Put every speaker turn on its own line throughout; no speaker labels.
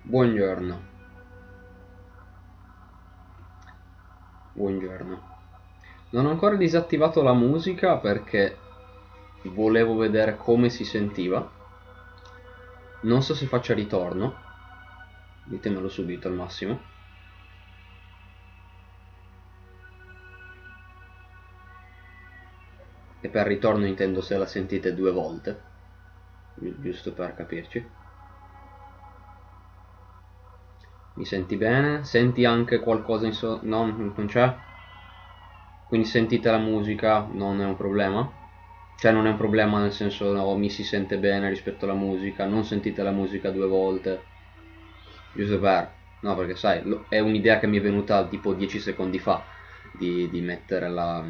Buongiorno. Buongiorno. Non ho ancora disattivato la musica perché volevo vedere come si sentiva. Non so se faccia ritorno. Ditemelo subito al massimo. E per ritorno intendo se la sentite due volte. Giusto per capirci. Mi senti bene? Senti anche qualcosa in no, non c'è? Quindi sentite la musica, non è un problema? Cioè non è un problema nel senso no, mi si sente bene rispetto alla musica, non sentite la musica due volte. Giusto per... No, perché sai, è un'idea che mi è venuta tipo 10 secondi fa di mettere la...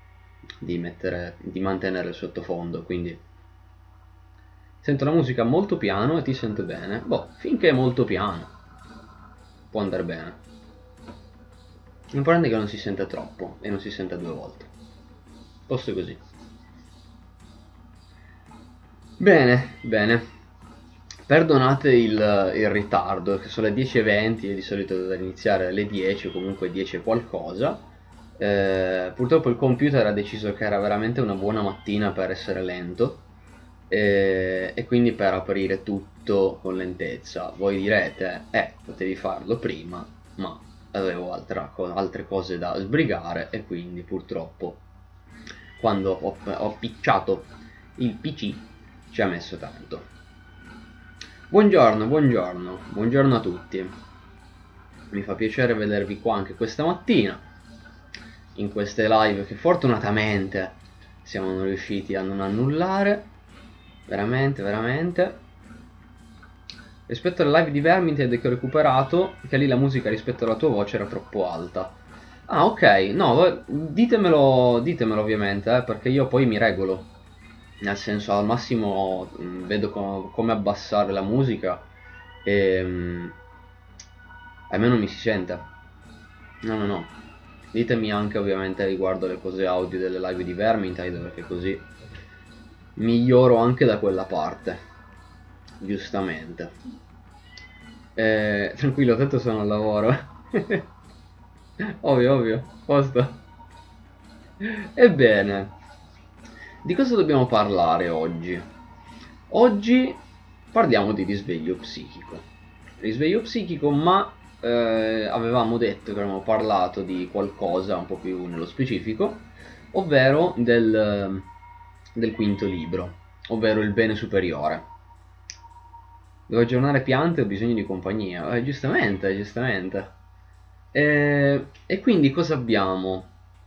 di mantenere il sottofondo, quindi... Sento la musica molto piano e ti sento bene. Boh, finché è molto piano può andare bene. L'importante è che non si senta troppo e non si senta due volte. Posto così. Bene, bene. Perdonate il ritardo, che sono le 10:20 e di solito doveva iniziare alle 10 o comunque 10 e qualcosa. Purtroppo il computer ha deciso che era veramente una buona mattina per essere lento e quindi per aprire tutto con lentezza. Voi direte, potevi farlo prima, ma avevo altre cose da sbrigare e quindi purtroppo quando ho picciato il PC ci ha messo tanto. Buongiorno, buongiorno, buongiorno a tutti. Mi fa piacere vedervi qua anche questa mattina, in queste live che fortunatamente siamo riusciti a non annullare. Veramente, veramente. Rispetto alle live di Vermintide che ho recuperato, che lì la musica rispetto alla tua voce era troppo alta. Ah, ok, no, ditemelo ovviamente, perché io poi mi regolo. Nel senso, al massimo vedo come abbassare la musica e almeno mi si sente. No, no, no. Ditemi anche ovviamente riguardo le cose audio delle live di Vermintide, perché così miglioro anche da quella parte. Giustamente. Tranquillo, tanto sono al lavoro. Ovvio, ovvio. Posto. Ebbene, di cosa dobbiamo parlare oggi? Oggi parliamo di risveglio psichico. Risveglio psichico, ma avevamo detto che avevamo parlato di qualcosa un po' più nello specifico, ovvero del quinto libro, ovvero il bene superiore. Devo aggiornare piante, ho bisogno di compagnia. Giustamente, giustamente. E quindi cosa abbiamo?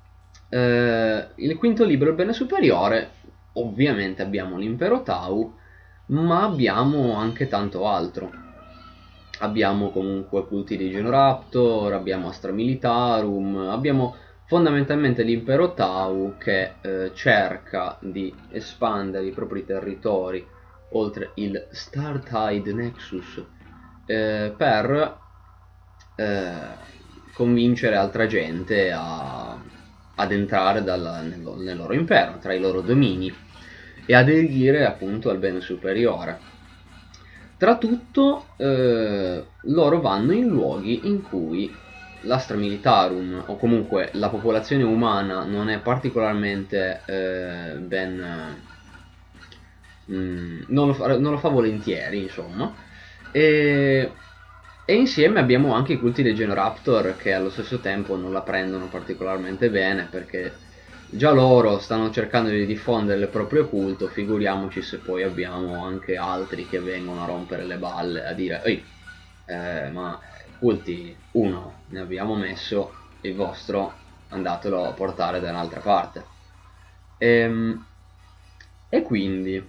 Il quinto libro, il bene superiore, ovviamente abbiamo l'impero Tau, ma abbiamo anche tanto altro. Abbiamo comunque culti di Genoraptor, abbiamo Astra Militarum, abbiamo fondamentalmente l'impero Tau che cerca di espandere i propri territori oltre il Startide Nexus per convincere altra gente ad entrare nel loro impero, tra i loro domini e aderire appunto al bene superiore. Tra tutto loro vanno in luoghi in cui l'Astra Militarum o comunque la popolazione umana non è particolarmente non lo fa volentieri, insomma. E insieme abbiamo anche i culti dei Genoraptor che allo stesso tempo non la prendono particolarmente bene perché già loro stanno cercando di diffondere il proprio culto, figuriamoci se poi abbiamo anche altri che vengono a rompere le balle, a dire ehi, ma culti uno ne abbiamo messo, il vostro andatelo a portare da un'altra parte. E quindi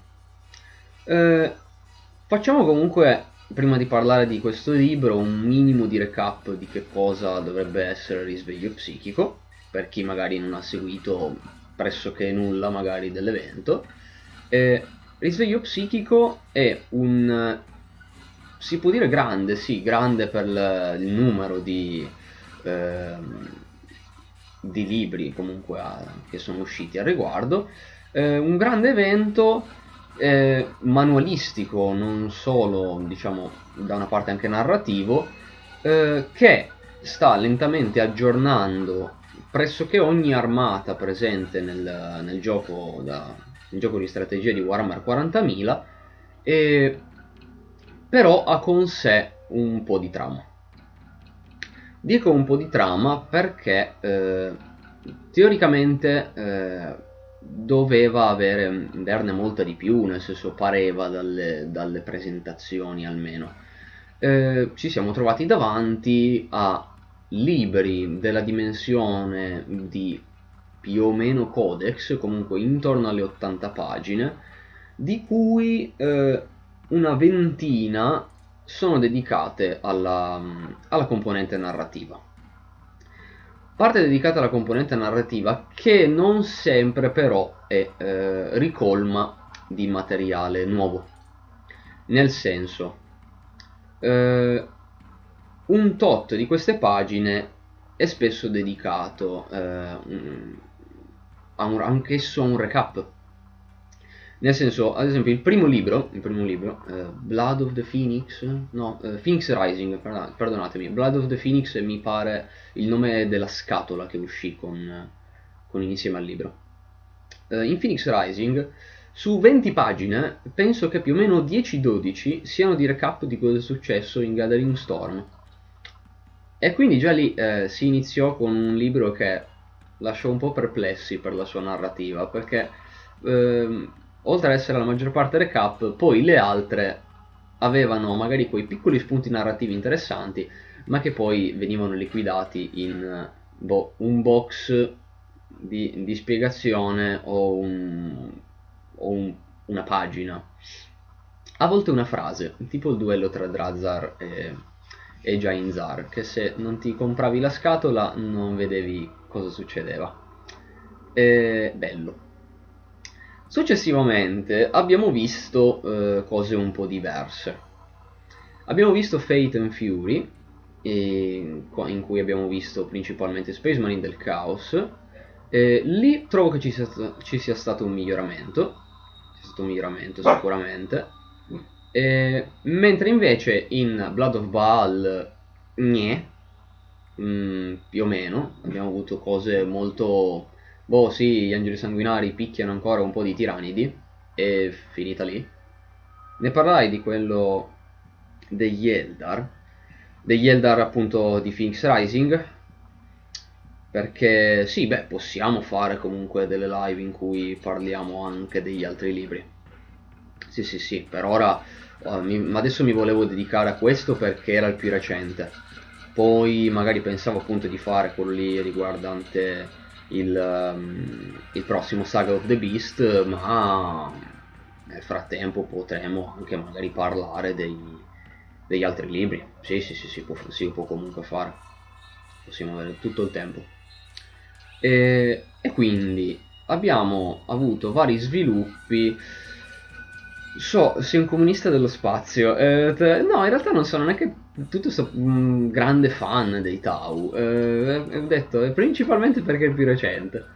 facciamo comunque, prima di parlare di questo libro, un minimo di recap di che cosa dovrebbe essere il risveglio psichico, per chi magari non ha seguito pressoché nulla magari dell'evento. Risveglio psichico è un... si può dire grande, sì, grande per il numero di libri comunque che sono usciti al riguardo, un grande evento manualistico, non solo, diciamo, da una parte anche narrativo, che sta lentamente aggiornando pressoché ogni armata presente nel gioco, nel gioco di strategia di Warhammer 40.000, però ha con sé un po' di trama. Dico un po' di trama perché teoricamente doveva averne molta di più, nel senso pareva dalle presentazioni almeno. Ci siamo trovati davanti a libri della dimensione di più o meno codex, comunque intorno alle 80 pagine, di cui una ventina sono dedicate alla componente narrativa. Parte dedicata alla componente narrativa che non sempre però è ricolma di materiale nuovo. Nel senso, un tot di queste pagine è spesso dedicato anch'esso a un recap. Nel senso, ad esempio, il primo libro, Blood of the Phoenix, no, Phoenix Rising, perdonatemi, Blood of the Phoenix mi pare il nome della scatola che uscì insieme al libro. In Phoenix Rising, su 20 pagine, penso che più o meno 10-12 siano di recap di cosa è successo in Gathering Storm. E quindi già lì si iniziò con un libro che lasciò un po' perplessi per la sua narrativa, perché oltre ad essere la maggior parte recap, poi le altre avevano magari quei piccoli spunti narrativi interessanti, ma che poi venivano liquidati in un box di spiegazione o una pagina. A volte una frase, tipo il duello tra Drazar e Jainzar, che se non ti compravi la scatola non vedevi cosa succedeva. Bello. Successivamente abbiamo visto cose un po' diverse. Abbiamo visto Fate and Fury, in cui abbiamo visto principalmente Space Marine del Chaos. Lì trovo che ci sia stato un miglioramento. C'è stato un miglioramento sicuramente. Mentre invece in Blood of Baal, più o meno, abbiamo avuto cose molto... Boh, sì, gli angeli sanguinari picchiano ancora un po' di tiranidi, e finita lì. Ne parlai di quello degli Eldar appunto di Phoenix Rising, perché sì, beh, possiamo fare comunque delle live in cui parliamo anche degli altri libri. Sì, per ora ma adesso mi volevo dedicare a questo perché era il più recente. Poi magari pensavo appunto di fare quello lì riguardante il prossimo Saga of the Beast, ma nel frattempo potremo anche magari parlare degli altri libri. Si può comunque fare. Possiamo avere tutto il tempo. E quindi abbiamo avuto vari sviluppi. Sei un comunista dello spazio. No, in realtà non sono neanche tutto questo grande fan dei Tau. Ho detto principalmente perché è il più recente.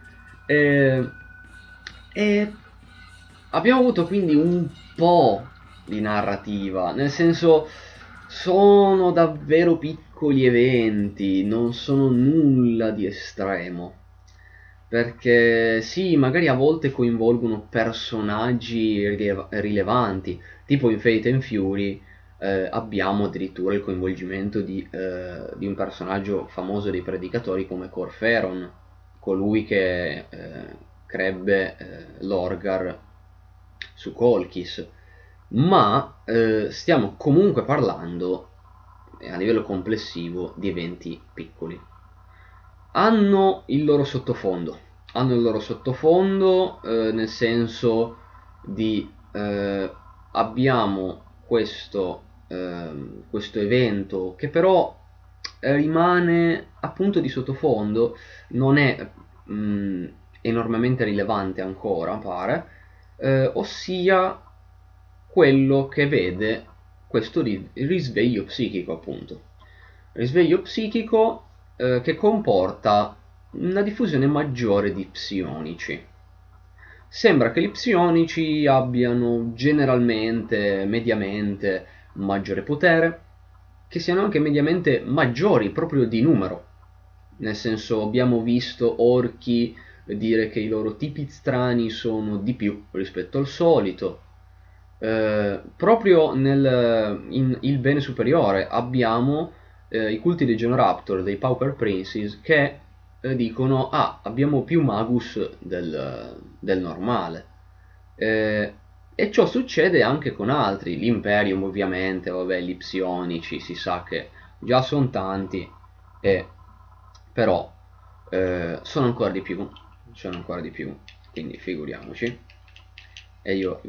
E abbiamo avuto quindi un po' di narrativa, nel senso sono davvero piccoli eventi, non sono nulla di estremo. Perché sì, magari a volte coinvolgono personaggi rilevanti, tipo in Fate and Fury abbiamo addirittura il coinvolgimento di un personaggio famoso dei Predicatori come Corferon, colui che crebbe l'Orgar su Kolkis, ma stiamo comunque parlando a livello complessivo di eventi piccoli. Hanno il loro sottofondo, nel senso di abbiamo questo evento che però rimane appunto di sottofondo, non è enormemente rilevante ancora, pare, ossia quello che vede questo risveglio psichico, appunto. Risveglio psichico che comporta una diffusione maggiore di psionici. sembra che gli psionici abbiano generalmente, mediamente, maggiore potere, che siano anche mediamente maggiori proprio di numero. Nel senso, abbiamo visto orchi dire che i loro tipi strani sono di più rispetto al solito. Proprio in Il Bene Superiore abbiamo i culti dei Genoraptor, dei Pauper Princes, che dicono: ah, abbiamo più Magus del normale. E ciò succede anche con altri, l'Imperium ovviamente, vabbè, gli psionici si sa che già sono tanti, però sono ancora di più, quindi figuriamoci. E io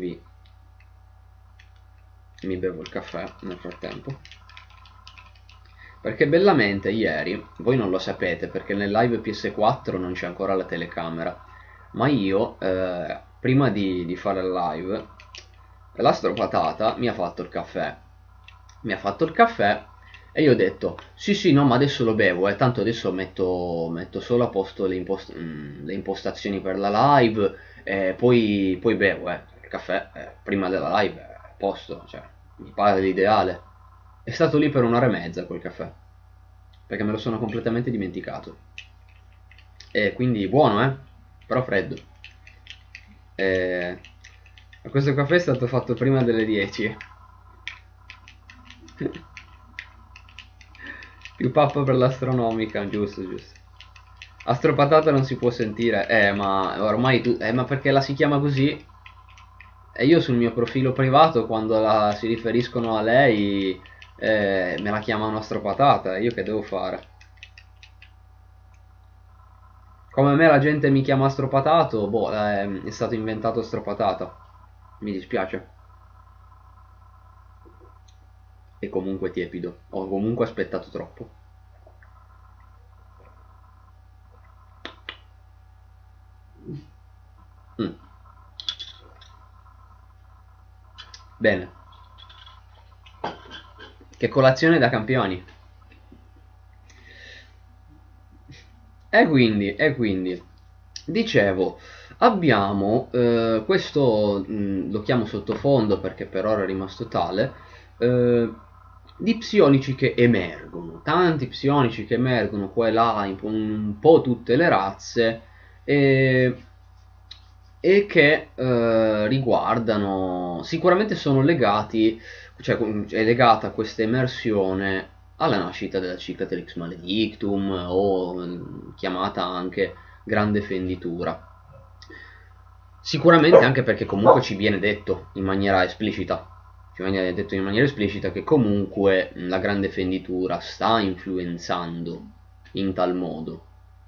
mi bevo il caffè nel frattempo. Perché bellamente ieri, voi non lo sapete perché nel live PS4 non c'è ancora la telecamera, ma io, prima di fare il live, l'astropatata mi ha fatto il caffè. Mi ha fatto il caffè e io ho detto, sì sì, no, ma adesso lo bevo, tanto adesso metto solo a posto le impostazioni per la live e poi bevo, il caffè prima della live è a posto, cioè, mi pare l'ideale. È stato lì per un'ora e mezza quel caffè, perché me lo sono completamente dimenticato. E quindi buono, però freddo. E... questo caffè è stato fatto prima delle 10. Più pappa per l'astronomica, giusto, giusto. Astropatata non si può sentire, ma ormai ma perché la si chiama così? E io sul mio profilo privato, quando si riferiscono a lei, me la chiamano astropatata, io che devo fare? Come me la gente mi chiama astropatato, boh, è stato inventato astropatata. Mi dispiace. E comunque tiepido. Ho comunque aspettato troppo. Mm. Bene. Che colazione da campioni. E quindi, dicevo, abbiamo questo, lo chiamo sottofondo perché per ora è rimasto tale, eh, di psionici che emergono, tanti psionici che emergono qua e là in un po' tutte le razze e, e che riguardano, sicuramente sono legati, cioè è legata questa emersione alla nascita della Cicatrix Maledictum o chiamata anche Grande Fenditura. Sicuramente anche perché comunque ci viene detto in maniera esplicita, ci viene detto in maniera esplicita che comunque la Grande Fenditura sta influenzando in tal modo.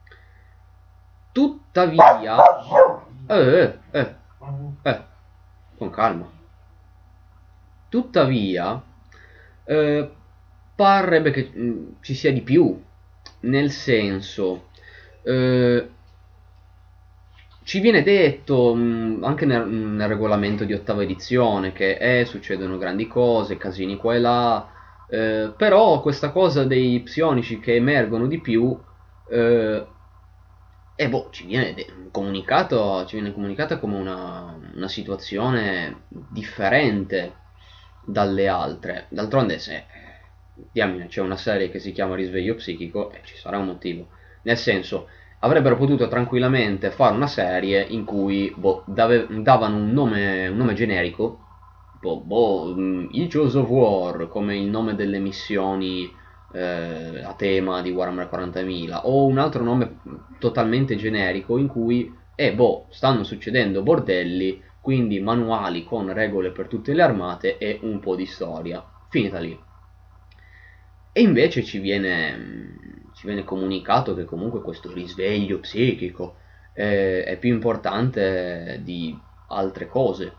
Tuttavia, eh, eh, eh, con calma. Tuttavia, eh, parrebbe che ci sia di più, nel senso, eh, ci viene detto anche nel regolamento di ottava edizione che succedono grandi cose, casini qua e là, però questa cosa dei psionici che emergono di più, eh, boh, ci viene comunicata come una situazione differente dalle altre. D'altronde, se diamine, c'è una serie che si chiama Risveglio Psichico, ci sarà un motivo. Nel senso, avrebbero potuto tranquillamente fare una serie in cui boh, davano un nome generico, boh, Heroes of War, come il nome delle missioni a tema di Warhammer 40.000, o un altro nome totalmente generico in cui, boh, stanno succedendo bordelli, quindi manuali con regole per tutte le armate e un po' di storia. Finita lì. E invece ci viene comunicato che comunque questo risveglio psichico è più importante di altre cose.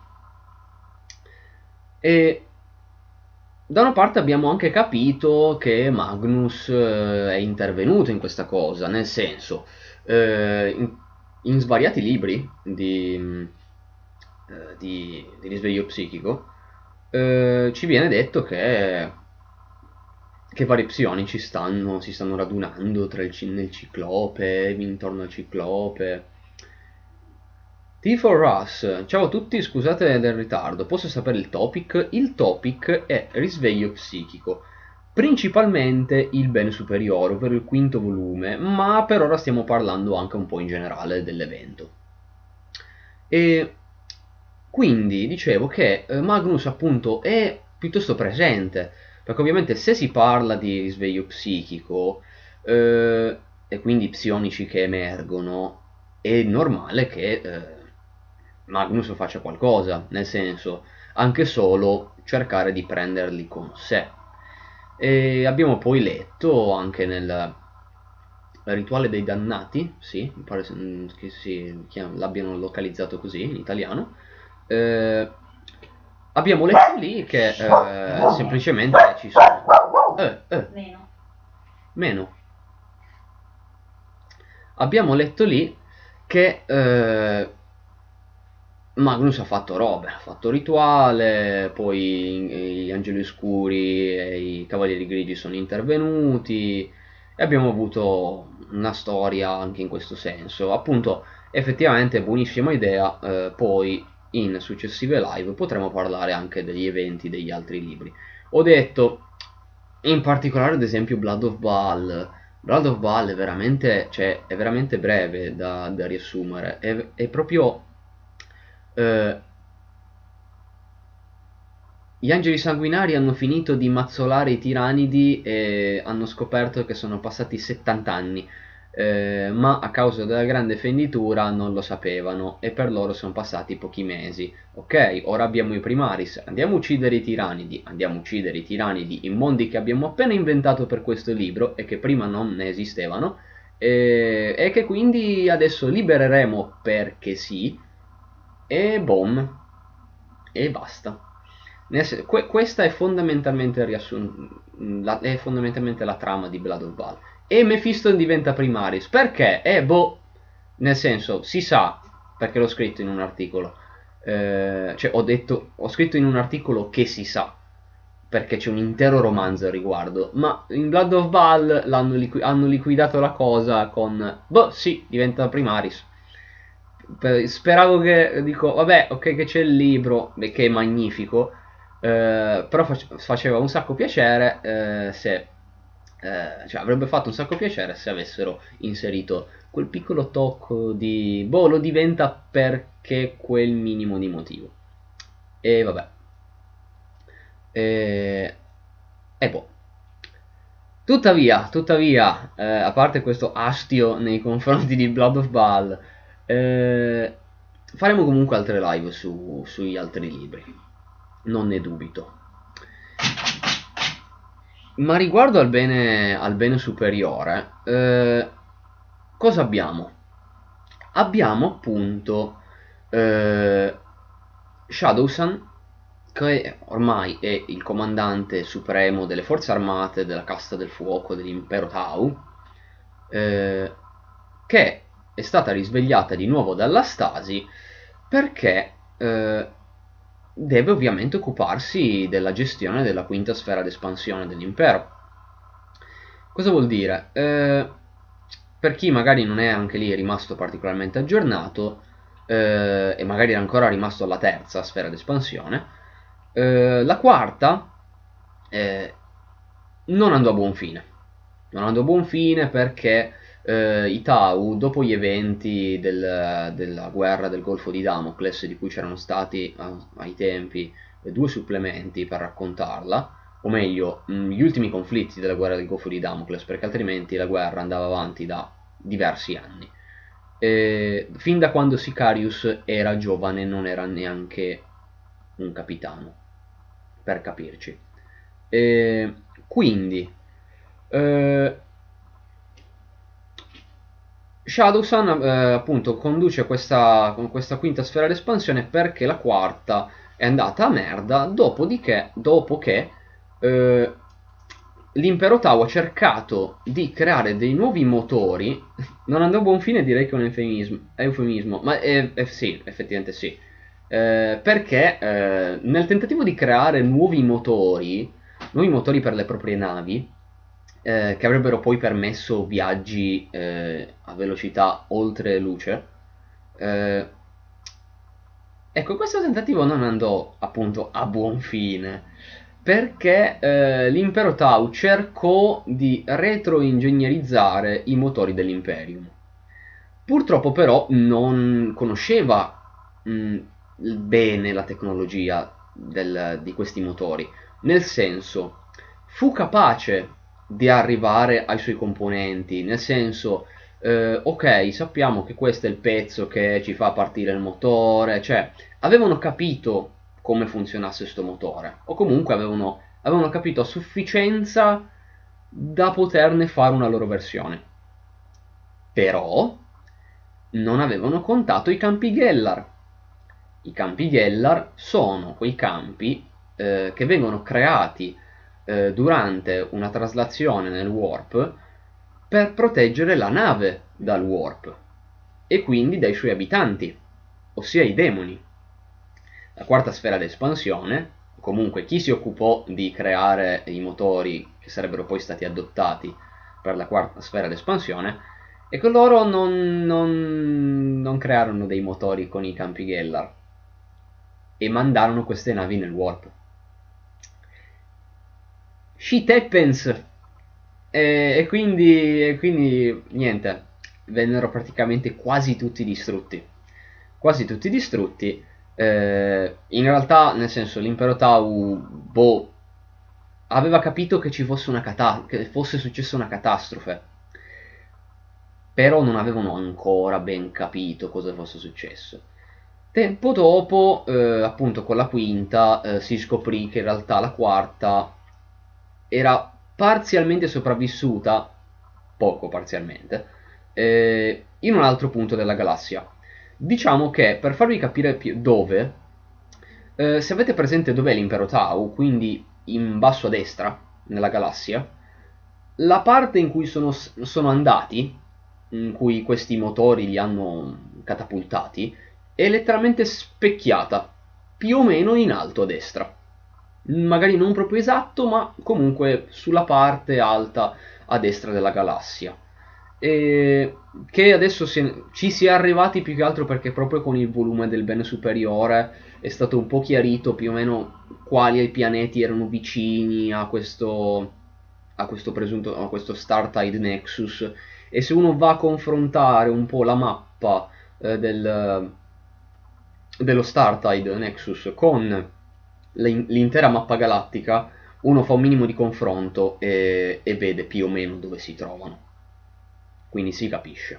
E da una parte abbiamo anche capito che Magnus è intervenuto in questa cosa, nel senso, in svariati libri di risveglio psichico ci viene detto che vari psionici si stanno radunando nel ciclope, intorno al ciclope. T4Us, ciao a tutti, scusate del ritardo, posso sapere il topic? Il topic è risveglio psichico, principalmente il bene superiore, ovvero il quinto volume, ma per ora stiamo parlando anche un po' in generale dell'evento. E quindi dicevo che Magnus appunto è piuttosto presente, perché ovviamente se si parla di risveglio psichico e quindi psionici che emergono, è normale che Magnus faccia qualcosa, nel senso anche solo cercare di prenderli con sé. E abbiamo poi letto anche nel Rituale dei Dannati, sì, mi pare che l'abbiano localizzato così in italiano. Eh, abbiamo letto lì che semplicemente ci sono...
Meno.
Meno. Abbiamo letto lì che Magnus ha fatto robe, ha fatto rituale, poi gli angeli oscuri e i cavalieri grigi sono intervenuti e abbiamo avuto una storia anche in questo senso. Appunto, effettivamente buonissima idea, poi in successive live potremo parlare anche degli eventi degli altri libri. Ho detto, in particolare ad esempio Blood of Baal. Blood of Baal è veramente, cioè, è veramente breve da riassumere, è proprio eh, gli angeli sanguinari hanno finito di mazzolare i tiranidi e hanno scoperto che sono passati 70 anni, ma a causa della grande fenditura non lo sapevano e per loro sono passati pochi mesi. Ok, ora abbiamo i primaris, andiamo a uccidere i tiranidi in mondi che abbiamo appena inventato per questo libro e che prima non ne esistevano e che quindi adesso libereremo perché sì e boom e basta. Questa è fondamentalmente è fondamentalmente la trama di Blood of Val. E Mephisto diventa Primaris. Perché? Boh, nel senso, si sa, perché l'ho scritto in un articolo. Cioè, ho scritto in un articolo che si sa, perché c'è un intero romanzo al riguardo. Ma in Blood of Val hanno liquidato la cosa con... Boh, sì, diventa Primaris. Speravo che, dico, vabbè, ok che c'è il libro, che è magnifico, però faceva un sacco piacere se... cioè avrebbe fatto un sacco piacere se avessero inserito quel piccolo tocco di... Boh, lo diventa perché quel minimo di motivo. E vabbè. E boh. Tuttavia, a parte questo astio nei confronti di Blood of Baal, eh, faremo comunque altre live sugli altri libri, non ne dubito. Ma riguardo al bene superiore, cosa abbiamo? Abbiamo appunto Shadowsun, che ormai è il comandante supremo delle forze armate della casta del fuoco dell'impero Tau, che è stata risvegliata di nuovo dalla stasi perché deve ovviamente occuparsi della gestione della quinta sfera d'espansione dell'impero. Cosa vuol dire? Per chi magari non è anche lì rimasto particolarmente aggiornato e magari è ancora rimasto alla terza sfera d'espansione, la quarta non andò a buon fine. Non andò a buon fine perché i Tau, dopo gli eventi della guerra del Golfo di Damocles, di cui c'erano stati ai tempi due supplementi per raccontarla, o meglio, gli ultimi conflitti della guerra del Golfo di Damocles, perché altrimenti la guerra andava avanti da diversi anni. Fin da quando Sicarius era giovane, non era neanche un capitano, per capirci. Quindi, eh, Shadowsun appunto conduce questa quinta sfera d'espansione perché la quarta è andata a merda dopo che eh, l'impero Tau ha cercato di creare dei nuovi motori. Non andò a buon fine, direi che è un eufemismo, ma sì, effettivamente sì. Perché nel tentativo di creare nuovi motori per le proprie navi, che avrebbero poi permesso viaggi a velocità oltre luce, eh, Ecco, questo tentativo non andò appunto a buon fine, perché l'impero Tau cercò di retroingegnerizzare i motori dell'Imperium. Purtroppo però non conosceva mh, bene la tecnologia di questi motori, nel senso, fu capace di arrivare ai suoi componenti, nel senso, ok, sappiamo che questo è il pezzo che ci fa partire il motore, cioè avevano capito come funzionasse questo motore, o comunque avevano capito a sufficienza da poterne fare una loro versione. Però non avevano contato i campi Gellar. I campi Gellar sono quei campi che vengono creati durante una traslazione nel warp per proteggere la nave dal warp e quindi dai suoi abitanti, ossia i demoni. La quarta sfera d'espansione, comunque chi si occupò di creare i motori che sarebbero poi stati adottati per la quarta sfera d'espansione, e che loro non crearono dei motori con i campi Gellar e mandarono queste navi nel warp. Shit happens! E quindi niente, vennero praticamente quasi tutti distrutti. Quasi tutti distrutti. In realtà, nel senso, l'impero Tau, boh, aveva capito che ci fosse che fosse successa una catastrofe, però non avevano ancora ben capito cosa fosse successo. Tempo dopo, appunto con la quinta, si scoprì che in realtà la quarta era parzialmente sopravvissuta, poco parzialmente, in un altro punto della galassia. Diciamo che, per farvi capire dove, se avete presente dov'è l'impero Tau, quindi in basso a destra, nella galassia, la parte in cui sono andati, in cui questi motori li hanno catapultati, è letteralmente specchiata, più o meno in alto a destra. Magari non proprio esatto, ma comunque sulla parte alta a destra della galassia. E che adesso ci si è arrivati più che altro perché proprio con il volume del bene superiore è stato un po' chiarito più o meno quali pianeti erano vicini a questo Startide Nexus, e se uno va a confrontare un po' la mappa dello Startide Nexus con l'intera mappa galattica, uno fa un minimo di confronto e vede più o meno dove si trovano. Quindi si capisce.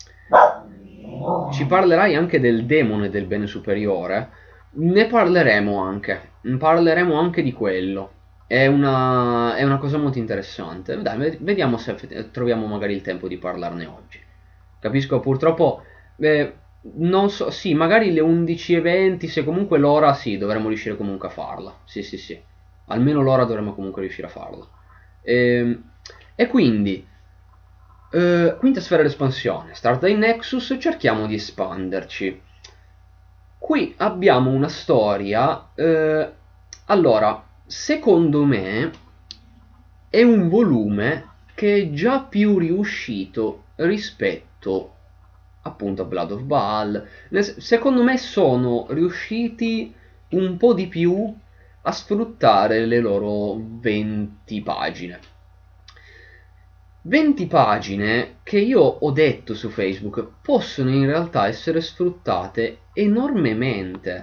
Ci parlerai anche del demone del bene superiore. Ne parleremo anche di quello. È una cosa molto interessante. Dai, vediamo se troviamo magari il tempo di parlarne oggi. Capisco, purtroppo, non so, sì, magari le 11:20, se comunque l'ora, sì, dovremmo riuscire comunque a farla. Sì, sì, sì. Almeno l'ora dovremmo comunque riuscire a farla. E quindi, quinta sfera d'espansione, Stardate Nexus, cerchiamo di espanderci. Qui abbiamo una storia, allora, secondo me è un volume che è già più riuscito rispetto appunto a Blood of Baal. Secondo me sono riusciti un po' di più a sfruttare le loro 20 pagine. 20 pagine che io ho detto su Facebook possono in realtà essere sfruttate enormemente.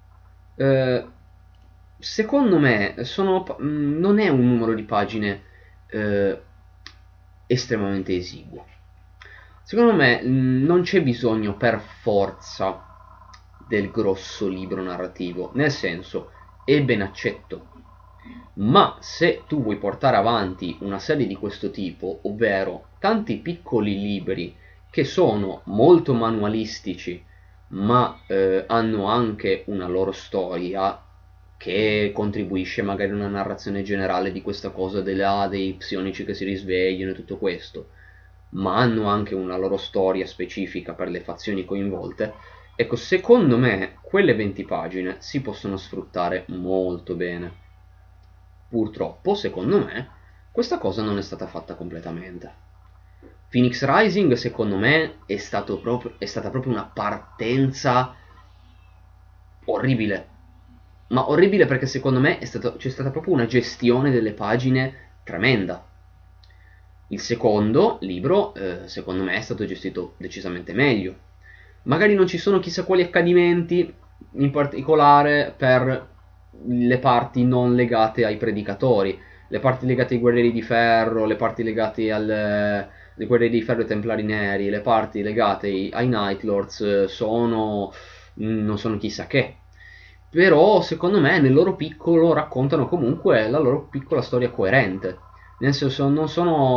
Secondo me non è un numero di pagine eh, estremamente esiguo. Secondo me non c'è bisogno per forza del grosso libro narrativo, nel senso è ben accetto. Ma se tu vuoi portare avanti una serie di questo tipo, ovvero tanti piccoli libri che sono molto manualistici, ma hanno anche una loro storia che contribuisce magari a una narrazione generale di questa cosa dei psionici che si risvegliano e tutto questo, ma hanno anche una loro storia specifica per le fazioni coinvolte, ecco, secondo me quelle 20 pagine si possono sfruttare molto bene. Purtroppo, secondo me, questa cosa non è stata fatta completamente. Phoenix Rising, secondo me, è stata proprio una partenza orribile. Ma orribile perché secondo me c'è stata proprio una gestione delle pagine tremenda. Il secondo libro, secondo me, è stato gestito decisamente meglio. Magari non ci sono chissà quali accadimenti, in particolare per le parti non legate ai predicatori, le parti legate ai guerrieri di ferro, le parti legate ai guerrieri di ferro e ai templari neri, le parti legate ai Night Lords non sono chissà che. Però secondo me nel loro piccolo raccontano comunque la loro piccola storia coerente. Nel senso, non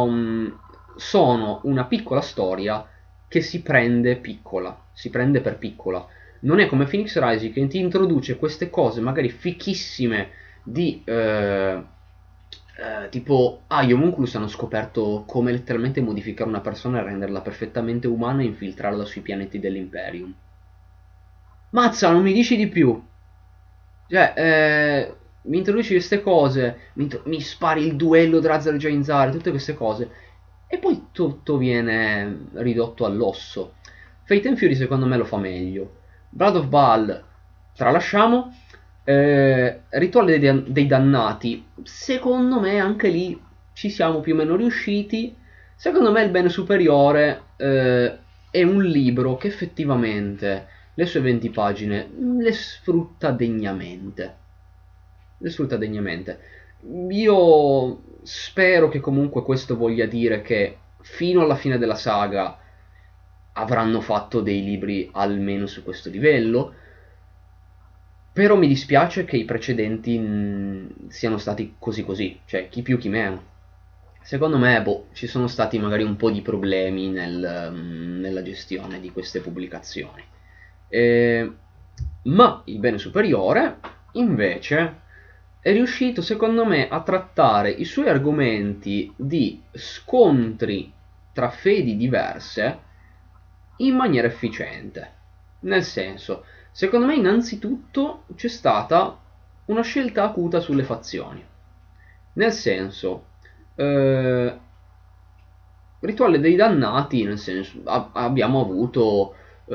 sono una piccola storia che si prende piccola, si prende per piccola. Non è come Phoenix Rising che ti introduce queste cose magari fichissime di tipo, gli Homunculus hanno scoperto come letteralmente modificare una persona e renderla perfettamente umana e infiltrarla sui pianeti dell'Imperium. Mazza, non mi dici di più. Cioè, mi introduci queste cose, mi spari il duello tra Azar e Jainzar, tutte queste cose, e poi tutto viene ridotto all'osso. Fate and Fury secondo me lo fa meglio. Blood of Baal, tralasciamo. Rituale dei Dannati, secondo me anche lì ci siamo più o meno riusciti. Secondo me il bene superiore è un libro che effettivamente le sue 20 pagine le sfrutta degnamente. Le sfrutta degnamente. Io spero che comunque questo voglia dire che fino alla fine della saga avranno fatto dei libri almeno su questo livello. Però mi dispiace che i precedenti siano stati così così, cioè chi più chi meno. Secondo me, ci sono stati magari un po' di problemi nella gestione di queste pubblicazioni. Ma il bene superiore, invece, è riuscito, secondo me, a trattare i suoi argomenti di scontri tra fedi diverse in maniera efficiente. Nel senso, secondo me, innanzitutto c'è stata una scelta acuta sulle fazioni. Nel senso, Rituale dei Dannati, nel senso, abbiamo avuto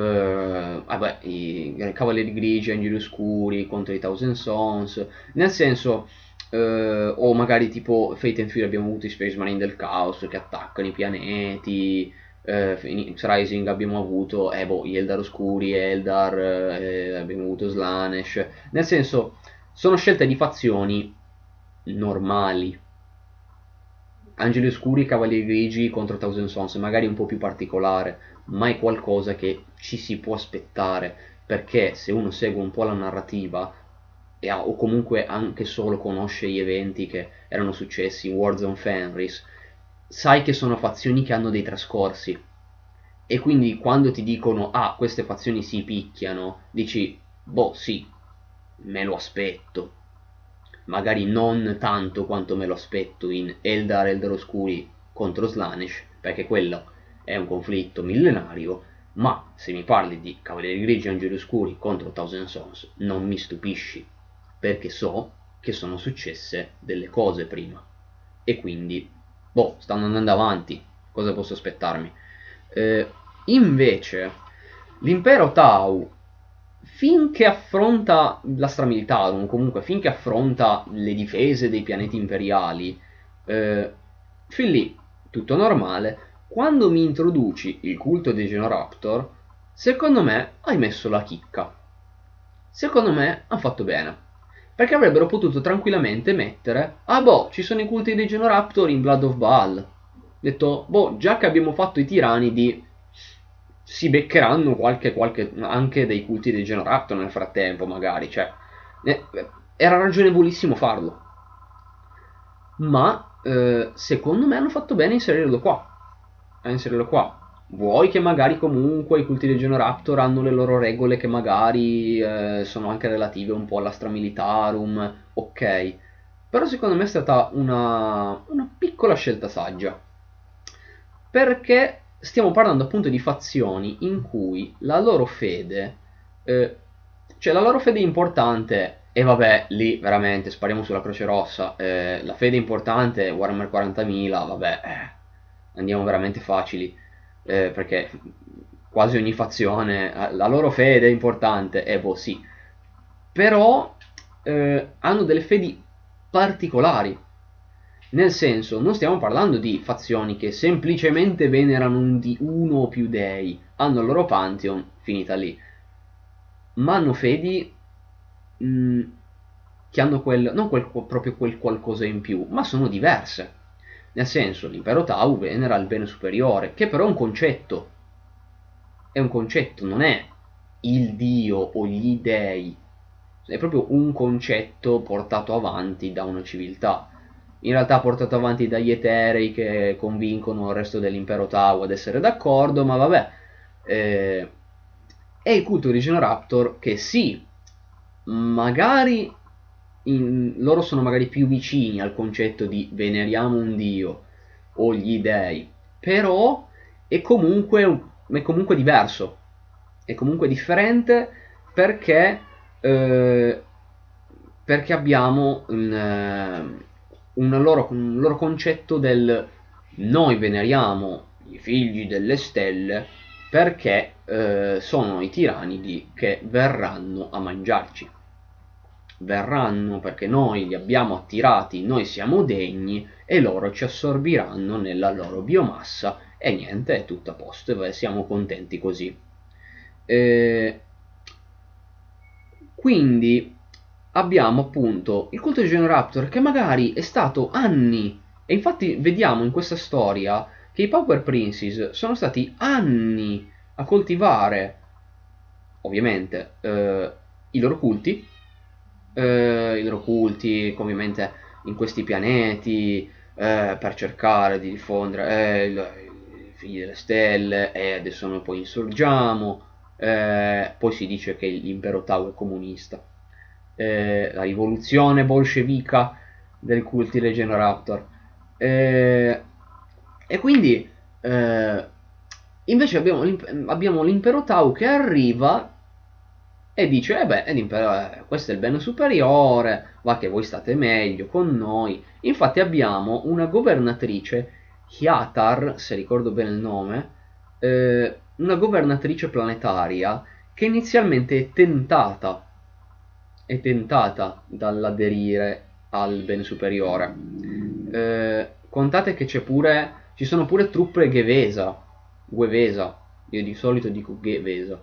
i Cavalieri Grigi, Angeli Oscuri contro i Thousand Sons, nel senso, o magari tipo Fate and Fury abbiamo avuto i Space Marine del Caos che attaccano i pianeti, in X Rising abbiamo avuto gli Eldar Oscuri, Eldar, abbiamo avuto Slanesh, nel senso, sono scelte di fazioni normali. Angeli Oscuri, Cavalieri Grigi contro Thousand Sons, magari un po' più particolare, ma è qualcosa che ci si può aspettare, perché se uno segue un po' la narrativa o comunque anche solo conosce gli eventi che erano successi in Warzone Fenris, sai che sono fazioni che hanno dei trascorsi, e quindi quando ti dicono queste fazioni si picchiano, dici sì, me lo aspetto. Magari non tanto quanto me lo aspetto in Eldar Oscuri contro Slanesh, perché quello è un conflitto millenario, ma se mi parli di Cavalieri Grigi e Angeli Oscuri contro Thousand Sons non mi stupisci, perché so che sono successe delle cose prima, e quindi, stanno andando avanti, cosa posso aspettarmi? Invece, l'impero Tau, finché affronta l'Astra Militarum, comunque finché affronta le difese dei pianeti imperiali, fin lì tutto normale. Quando mi introduci il culto dei Genoraptor, secondo me hai messo la chicca. Secondo me hanno fatto bene. Perché avrebbero potuto tranquillamente mettere ci sono i culti dei Genoraptor in Blood of Baal. Detto, già che abbiamo fatto i tirannidi, si beccheranno anche dei culti dei Genoraptor nel frattempo, magari, cioè, era ragionevolissimo farlo. Ma secondo me hanno fatto bene a inserirlo qua. Vuoi che magari comunque i culti dei Genoraptor hanno le loro regole che magari sono anche relative un po' all'Astra Militarum, ok. Però secondo me è stata una piccola scelta saggia. Perché stiamo parlando appunto di fazioni in cui la loro fede, cioè la loro fede è importante, e vabbè, lì veramente spariamo sulla Croce Rossa, la fede è importante, Warhammer 40.000, vabbè, andiamo veramente facili, perché quasi ogni fazione, la loro fede è importante, sì, però hanno delle fedi particolari. Nel senso, non stiamo parlando di fazioni che semplicemente venerano uno o più dei, hanno il loro pantheon, finita lì, ma hanno fedi che hanno non proprio quel qualcosa in più, ma sono diverse. Nel senso, l'impero Tau venera il bene superiore, che però è un concetto. È un concetto, non è il dio o gli dei. È proprio un concetto portato avanti da una civiltà. In realtà portato avanti dagli Eterei che convincono il resto dell'impero Tau ad essere d'accordo, ma vabbè. È il culto di Genoraptor che sì, magari loro sono magari più vicini al concetto di veneriamo un dio o gli dei, però è comunque diverso, è comunque differente perché, perché abbiamo un loro concetto del noi veneriamo i figli delle stelle perché sono i tiranidi che verranno a mangiarci. Verranno perché noi li abbiamo attirati, noi siamo degni e loro ci assorbiranno nella loro biomassa e niente, è tutto a posto e siamo contenti così. Quindi abbiamo appunto il culto di Genoraptor che magari è stato anni, e infatti vediamo in questa storia che i Pauper Princes sono stati anni a coltivare, ovviamente, i loro culti, ovviamente in questi pianeti, per cercare di diffondere i figli delle stelle, e adesso noi poi insorgiamo, poi si dice che l'impero Tau è comunista, la rivoluzione bolscevica del culti Regeneraptor, e quindi invece abbiamo l'impero Tau che arriva e dice, questo è il bene superiore, va che voi state meglio con noi. Infatti abbiamo una governatrice, Hyatar, se ricordo bene il nome, una governatrice planetaria che inizialmente è tentata dall'aderire al bene superiore. Contate che ci sono pure truppe Guevesa, io di solito dico Gevesa,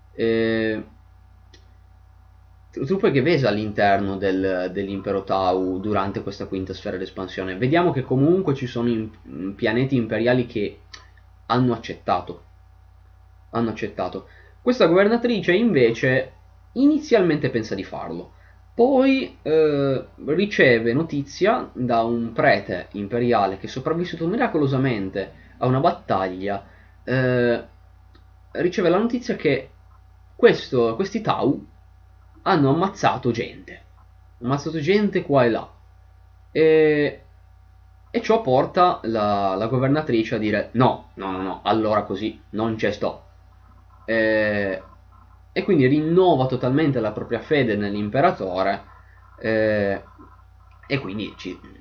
truppe Gevesa all'interno dell'impero Tau durante questa quinta sfera d'espansione. Vediamo che comunque ci sono pianeti imperiali che hanno accettato. Questa governatrice invece inizialmente pensa di farlo, poi riceve notizia da un prete imperiale che è sopravvissuto miracolosamente a una battaglia, riceve la notizia che questi Tau hanno ammazzato gente qua e là, e ciò porta la governatrice a dire no, allora così non c'è sto. E quindi rinnova totalmente la propria fede nell'imperatore, e quindi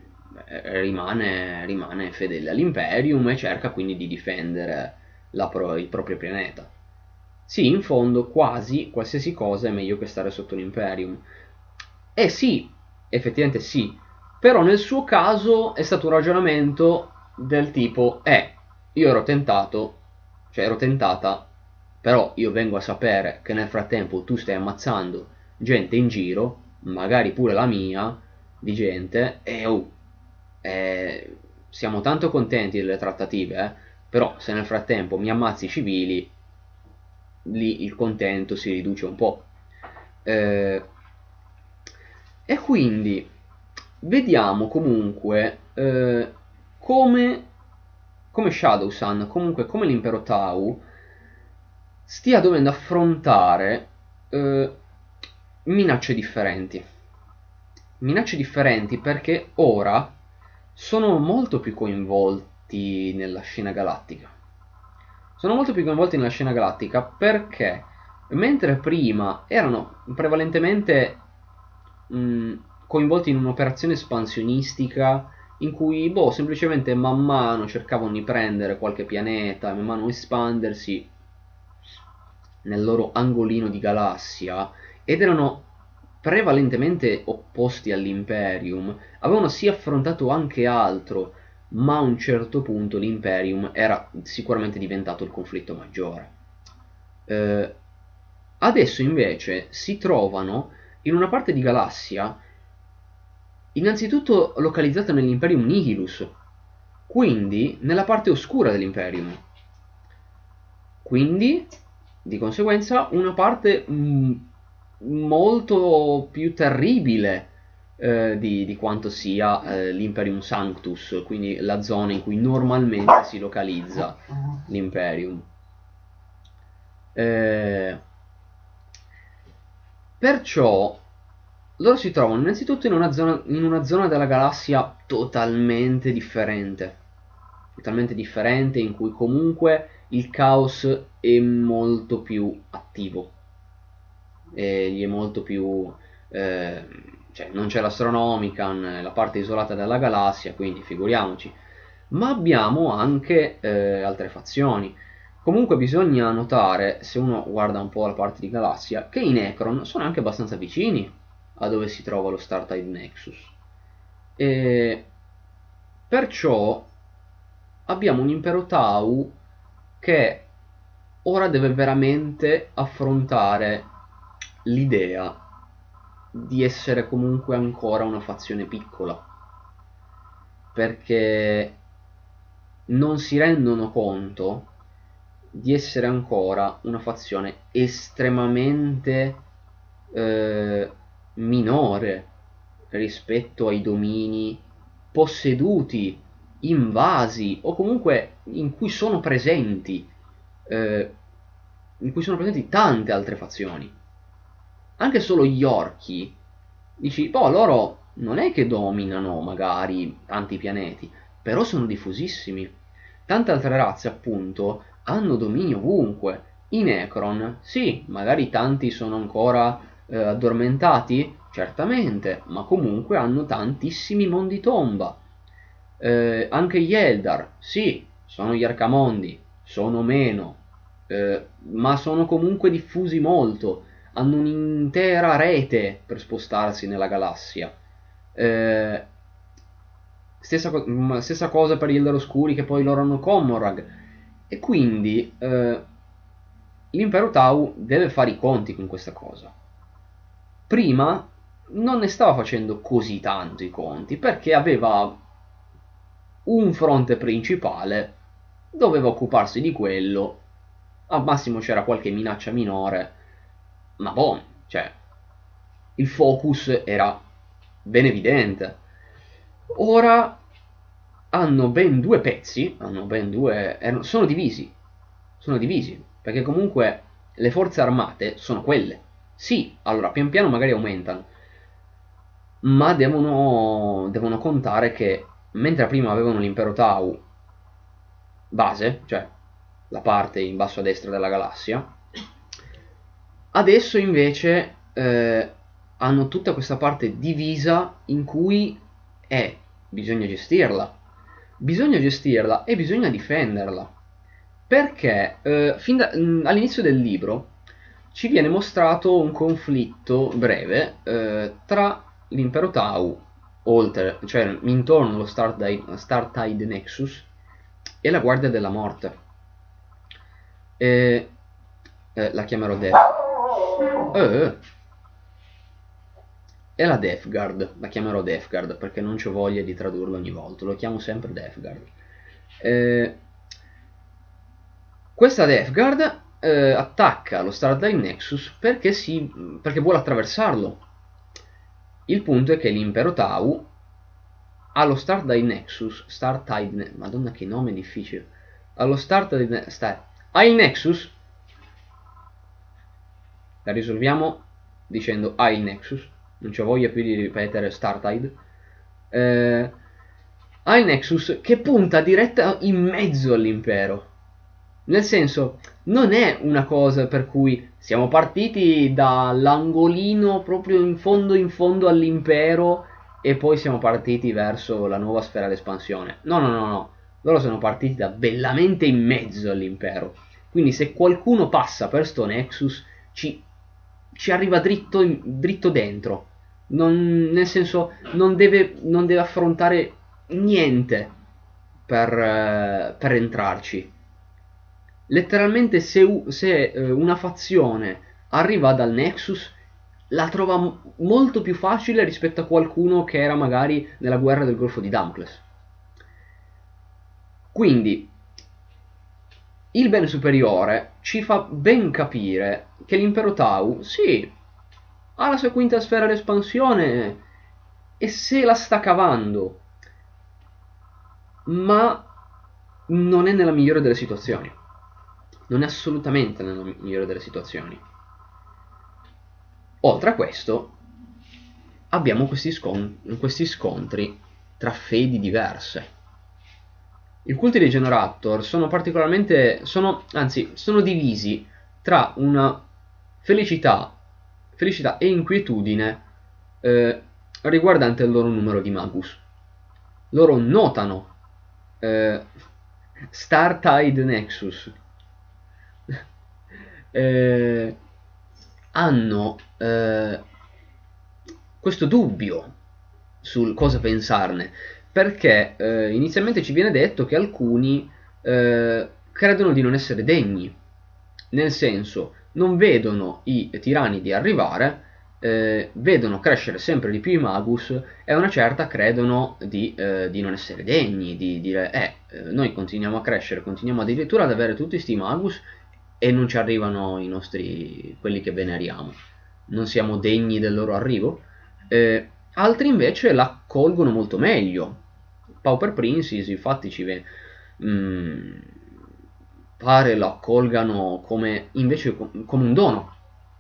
rimane fedele all'imperium e cerca quindi di difendere il proprio pianeta. Sì, in fondo quasi qualsiasi cosa è meglio che stare sotto l'imperium. E sì, effettivamente sì, però nel suo caso è stato un ragionamento del tipo io ero tentata, però io vengo a sapere che nel frattempo tu stai ammazzando gente in giro, magari pure la mia, di gente, siamo tanto contenti delle trattative, però se nel frattempo mi ammazzi i civili, lì il contento si riduce un po'. E quindi vediamo comunque come Shadow Sun, comunque come l'impero Tau stia dovendo affrontare minacce differenti perché ora sono molto più coinvolti nella scena galattica. Perché mentre prima erano prevalentemente coinvolti in un'operazione espansionistica in cui semplicemente man mano cercavano di prendere qualche pianeta, man mano espandersi nel loro angolino di galassia, ed erano prevalentemente opposti all'Imperium, avevano sì affrontato anche altro, ma a un certo punto l'Imperium era sicuramente diventato il conflitto maggiore. Adesso invece si trovano in una parte di galassia innanzitutto localizzata nell'Imperium Nihilus, quindi nella parte oscura dell'Imperium. Quindi, di conseguenza, una parte molto più terribile di quanto sia l'Imperium Sanctus, quindi la zona in cui normalmente si localizza l'Imperium. Perciò loro si trovano innanzitutto in una zona della galassia totalmente differente, in cui comunque il caos è molto più attivo, e gli è molto più cioè non c'è l'Astronomican, la parte isolata della galassia, quindi figuriamoci. Ma abbiamo anche altre fazioni. Comunque bisogna notare, se uno guarda un po' la parte di galassia, che i Necron sono anche abbastanza vicini a dove si trova lo Startide Nexus. E perciò abbiamo un Impero Tau che ora deve veramente affrontare l'idea di essere comunque ancora una fazione piccola, perché non si rendono conto di essere ancora una fazione estremamente minore rispetto ai domini posseduti, invasi o comunque in cui sono presenti tante altre fazioni. Anche solo gli orchi, dici, oh, loro non è che dominano magari tanti pianeti, però sono diffusissimi. Tante altre razze, appunto, hanno dominio ovunque. I Necron, sì, magari tanti sono ancora addormentati, certamente, ma comunque hanno tantissimi mondi tomba. Anche gli Eldar, sì, sono gli Arcamondi, sono meno, ma sono comunque diffusi molto, hanno un'intera rete per spostarsi nella galassia. Stessa cosa per gli Eldar Oscuri, che poi loro hanno Commorragh, e quindi l'impero Tau deve fare i conti con questa cosa. Prima non ne stava facendo così tanto i conti, perché aveva un fronte principale, doveva occuparsi di quello, al massimo c'era qualche minaccia minore, ma boh, cioè, il focus era ben evidente. Ora hanno ben due pezzi, sono divisi, perché comunque le forze armate sono quelle. Sì, allora pian piano magari aumentano, ma devono contare che mentre prima avevano l'impero Tau base, cioè la parte in basso a destra della galassia, adesso invece hanno tutta questa parte divisa in cui bisogna gestirla e bisogna difenderla, perché all'inizio del libro ci viene mostrato un conflitto breve tra l'impero Tau, cioè intorno allo Startide Nexus, e la Guardia della Morte. La chiamerò e la Death Guard, la chiamerò Death Guard perché non c'ho voglia di tradurlo ogni volta, lo chiamo sempre Death Guard. Questa Death Guard attacca lo Startide Nexus perché vuole attraversarlo. Il punto è che l'impero Tau allo Madonna che nome difficile, ha il Nexus, la risolviamo dicendo ha il Nexus, non c'ho voglia più di ripetere Startide, ha il Nexus che punta diretta in mezzo all'impero, nel senso non è una cosa per cui siamo partiti dall'angolino proprio in fondo all'impero e poi siamo partiti verso la nuova sfera d'espansione. No, loro sono partiti da bellamente in mezzo all'impero, quindi se qualcuno passa per sto Nexus ci ci arriva dritto, dritto dentro. Nel senso, non deve affrontare niente per entrarci. Letteralmente se una fazione arriva dal Nexus, la trova molto più facile rispetto a qualcuno che era magari nella guerra del Golfo di Damocles. Quindi il bene superiore ci fa ben capire che l'impero Tau, sì, ha la sua quinta sfera d'espansione e se la sta cavando, ma non è nella migliore delle situazioni. Non è assolutamente nella migliore delle situazioni. Oltre a questo, abbiamo questi scontri tra fedi diverse. I culti dei Generator sono sono divisi tra una felicità e inquietudine riguardante il loro numero di Magus. Loro notano Startide Nexus, hanno questo dubbio sul cosa pensarne, perché inizialmente ci viene detto che alcuni credono di non essere degni, nel senso non vedono i tiranidi arrivare, vedono crescere sempre di più i magus e a una certa credono di non essere degni, di dire noi continuiamo a crescere, continuiamo addirittura ad avere tutti sti magus e non ci arrivano i nostri, quelli che veneriamo, non siamo degni del loro arrivo. Altri invece l'accolgono molto meglio. Pauper Princess infatti pare lo accolgano come invece come un dono,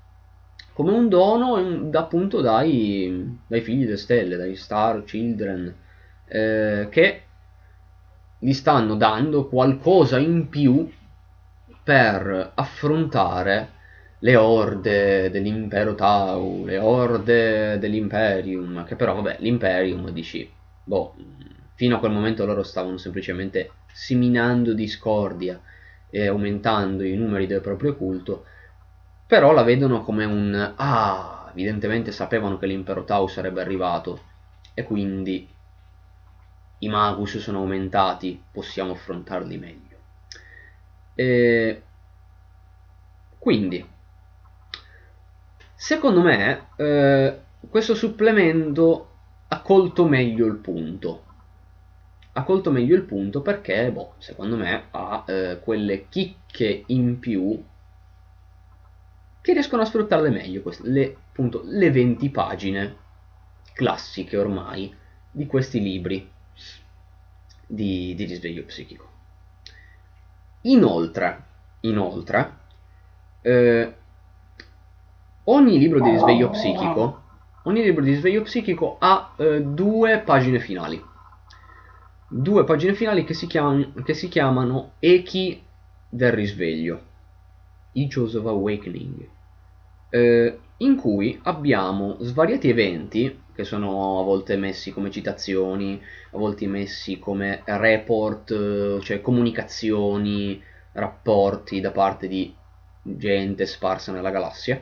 appunto dai figli delle stelle, dai Star Children, che gli stanno dando qualcosa in più per affrontare le orde dell'impero Tau, le orde dell'Imperium, che però vabbè, l'Imperium dici, boh, fino a quel momento loro stavano semplicemente seminando discordia e aumentando i numeri del proprio culto, però la vedono come evidentemente sapevano che l'impero Tau sarebbe arrivato e quindi i Magus sono aumentati, possiamo affrontarli meglio. Quindi, secondo me, questo supplemento ha colto meglio il punto. Ha colto meglio il punto perché, boh, secondo me ha quelle chicche in più che riescono a sfruttarle meglio, appunto, le 20 pagine classiche ormai di questi libri di risveglio psichico. Inoltre, ogni libro di risveglio psichico ha due pagine finali. Due pagine finali che si chiamano Echi del risveglio, Echoes of Awakening, in cui abbiamo svariati eventi che sono a volte messi come citazioni, a volte messi come report, cioè comunicazioni, rapporti da parte di gente sparsa nella galassia,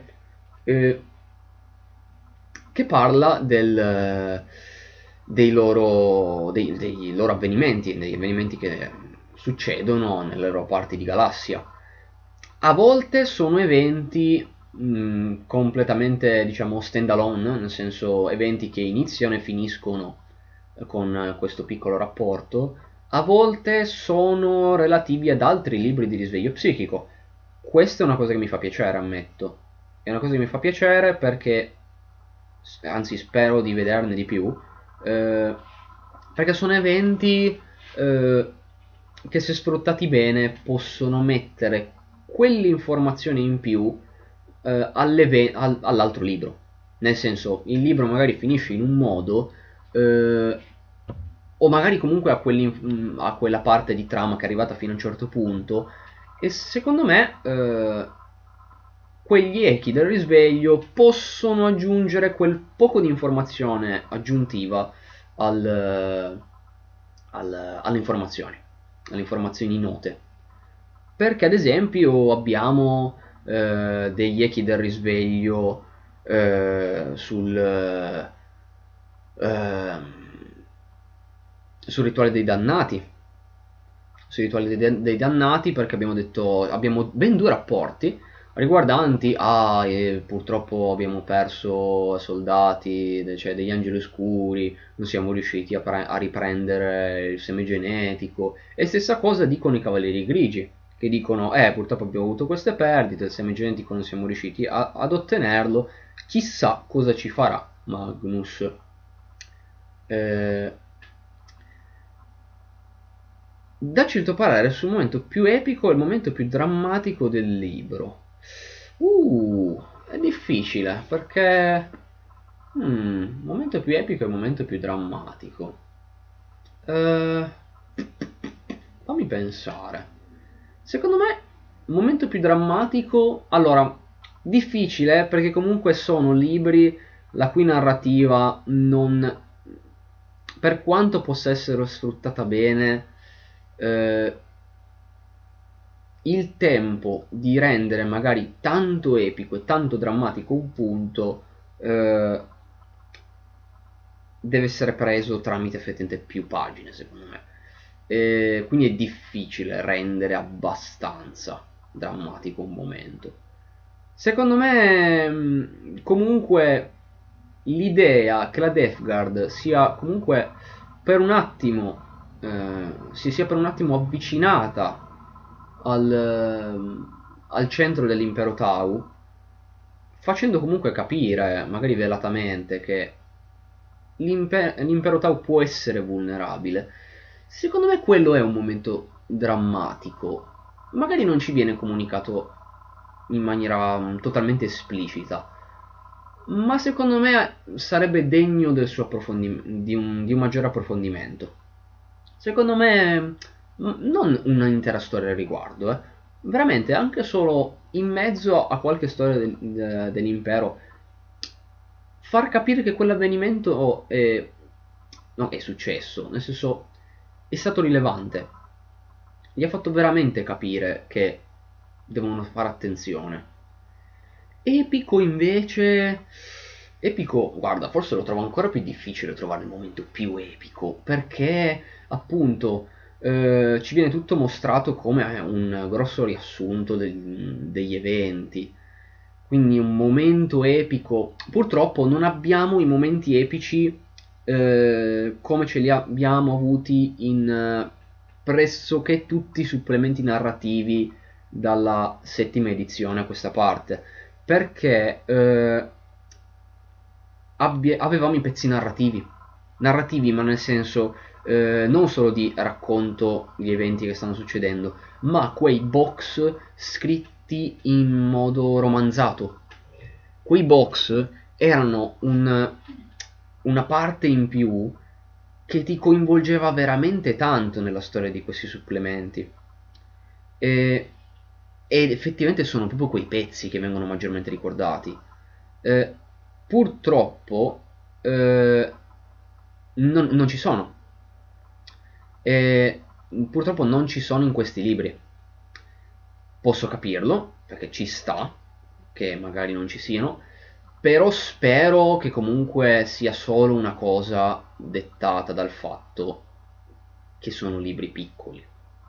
che parla dei loro avvenimenti, degli avvenimenti che succedono nelle loro parti di galassia. A volte sono eventi completamente, diciamo, stand alone, nel senso eventi che iniziano e finiscono con questo piccolo rapporto. A volte sono relativi ad altri libri di risveglio psichico. Questa è una cosa che mi fa piacere, ammetto. È una cosa che mi fa piacere perché, anzi spero di vederne di più, perché sono eventi che se sfruttati bene possono mettere quell'informazione in più all'altro libro. Nel senso, il libro magari finisce in un modo, o magari comunque a quella parte di trama che è arrivata fino a un certo punto, e secondo me quegli echi del risveglio possono aggiungere quel poco di informazione aggiuntiva alle informazioni note. Perché ad esempio abbiamo degli echi del risveglio ehm, sul rituale dei dannati. Sui rituali dei dannati, perché abbiamo ben due rapporti riguardanti purtroppo abbiamo perso soldati, cioè degli angeli oscuri, non siamo riusciti a riprendere il seme genetico, e stessa cosa dicono i cavalieri grigi, che dicono purtroppo abbiamo avuto queste perdite, il seme genetico non siamo riusciti ad ottenerlo, chissà cosa ci farà Magnus. eh, Dacci il tuo parere sul momento più epico e il momento più drammatico del libro. È difficile perché... momento più epico e momento più drammatico. Eh, Fammi pensare. Secondo me, il momento più drammatico... Allora, difficile perché comunque sono libri la cui narrativa non... Per quanto possa essere sfruttata bene, eh, il tempo di rendere magari tanto epico e tanto drammatico un punto deve essere preso tramite effettivamente più pagine, secondo me. Quindi è difficile rendere abbastanza drammatico un momento. Secondo me, comunque, l'idea che la Death Guard sia comunque per un attimo, si sia per un attimo avvicinata al centro dell'impero Tau, facendo comunque capire, magari velatamente, che l'impero Tau può essere vulnerabile. Secondo me quello è un momento drammatico. Magari non ci viene comunicato in maniera totalmente esplicita, ma secondo me sarebbe degno del suo di un maggiore approfondimento. Secondo me, non un'intera storia al riguardo, veramente anche solo in mezzo a qualche storia dell'impero, far capire che quell'avvenimento no, è successo, nel senso è stato rilevante, gli ha fatto veramente capire che devono fare attenzione. Epico invece... Epico, guarda, forse lo trovo ancora più difficile trovare il momento più epico, perché appunto ci viene tutto mostrato come un grosso riassunto degli eventi. Quindi un momento epico. Purtroppo non abbiamo i momenti epici come ce li abbiamo avuti in pressoché tutti i supplementi narrativi dalla settima edizione a questa parte, perché avevamo i pezzi narrativi, ma nel senso non solo di racconto di eventi che stanno succedendo, ma quei box scritti in modo romanzato. Quei box erano una parte in più che ti coinvolgeva veramente tanto nella storia di questi supplementi. Ed effettivamente sono proprio quei pezzi che vengono maggiormente ricordati. Eh, Purtroppo non ci sono. Purtroppo non ci sono in questi libri. Posso capirlo, perché ci sta che magari non ci siano, però spero che comunque sia solo una cosa dettata dal fatto che sono libri piccoli.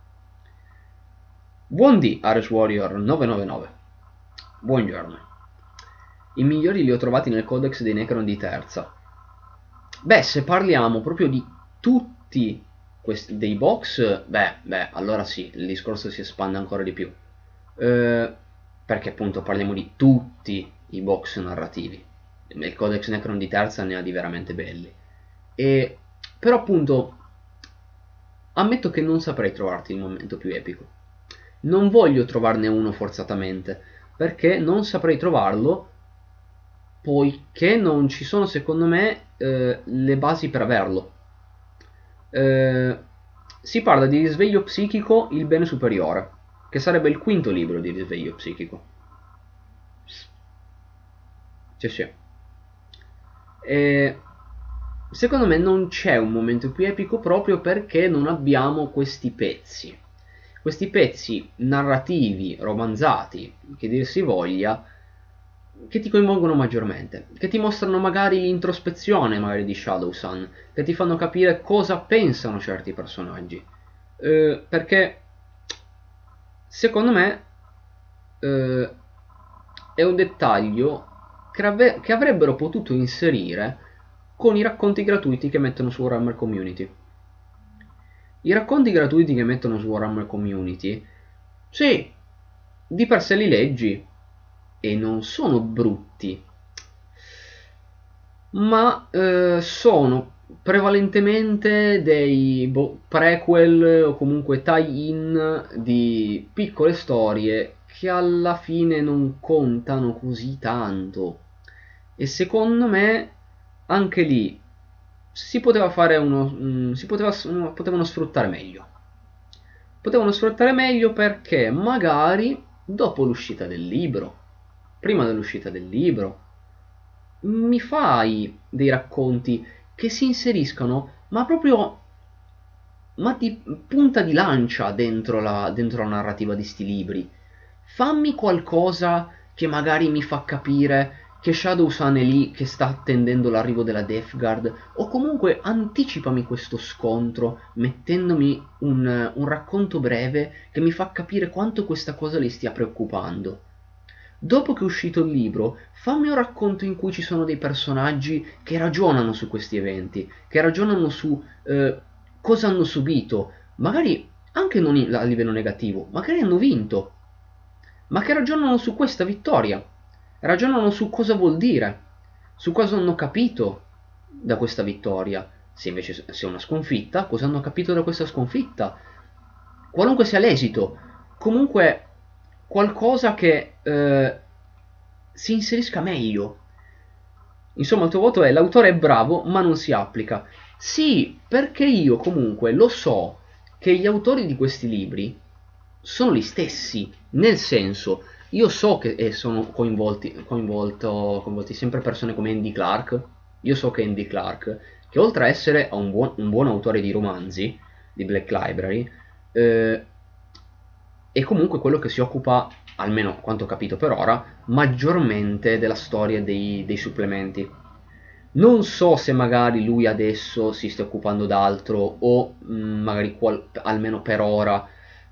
Buondì, Ares Warrior 999. Buongiorno. I migliori li ho trovati nel codex dei Necron di terza. Beh, se parliamo proprio di tutti questi dei box, allora sì, il discorso si espande ancora di più. Perché appunto parliamo di tutti i box narrativi. Il codex Necron di terza ne ha di veramente belli. Però appunto ammetto che non saprei trovarti il momento più epico. Non voglio trovarne uno forzatamente, perché non saprei trovarlo, poiché non ci sono secondo me le basi per averlo. Si parla di risveglio psichico, il bene superiore, che sarebbe il quinto libro di risveglio psichico. Sì. Secondo me non c'è un momento più epico proprio perché non abbiamo questi pezzi narrativi, romanzati, che dir si voglia, che ti coinvolgono maggiormente, che ti mostrano magari l'introspezione magari di Shadowsun, che ti fanno capire cosa pensano certi personaggi. Perché secondo me è un dettaglio che avrebbero potuto inserire con i racconti gratuiti che mettono su Warhammer Community. I racconti gratuiti che mettono su Warhammer Community, sì, di per sé li leggi e non sono brutti, ma sono prevalentemente dei prequel o comunque tie-in di piccole storie che alla fine non contano così tanto. E secondo me anche lì si poteva fare potevano sfruttare meglio. Potevano sfruttare meglio perché magari dopo l'uscita del libro, prima dell'uscita del libro, mi fai dei racconti che si inseriscono, ma proprio ma di punta di lancia dentro la narrativa di sti libri. Fammi qualcosa che magari mi fa capire che Shadowsun è lì che sta attendendo l'arrivo della Death Guard, o comunque anticipami questo scontro mettendomi un racconto breve che mi fa capire quanto questa cosa li stia preoccupando. Dopo che è uscito il libro, fammi un racconto in cui ci sono dei personaggi che ragionano su questi eventi, che ragionano su cosa hanno subito, magari anche non a livello negativo, magari hanno vinto, ma che ragionano su questa vittoria, ragionano su cosa vuol dire, su cosa hanno capito da questa vittoria, se invece sia una sconfitta, cosa hanno capito da questa sconfitta, qualunque sia l'esito, comunque qualcosa che si inserisca meglio. Insomma, il tuo voto è: l'autore è bravo, ma non si applica. Sì, perché io comunque lo so che gli autori di questi libri sono gli stessi, nel senso, io so che sono coinvolti sempre persone come Andy Clark. Io so che Andy Clark, che oltre a essere un buon autore di romanzi, di Black Library, è comunque quello che si occupa, almeno quanto ho capito per ora, maggiormente della storia dei supplementi. Non so se magari lui adesso si stia occupando d'altro o magari almeno per ora,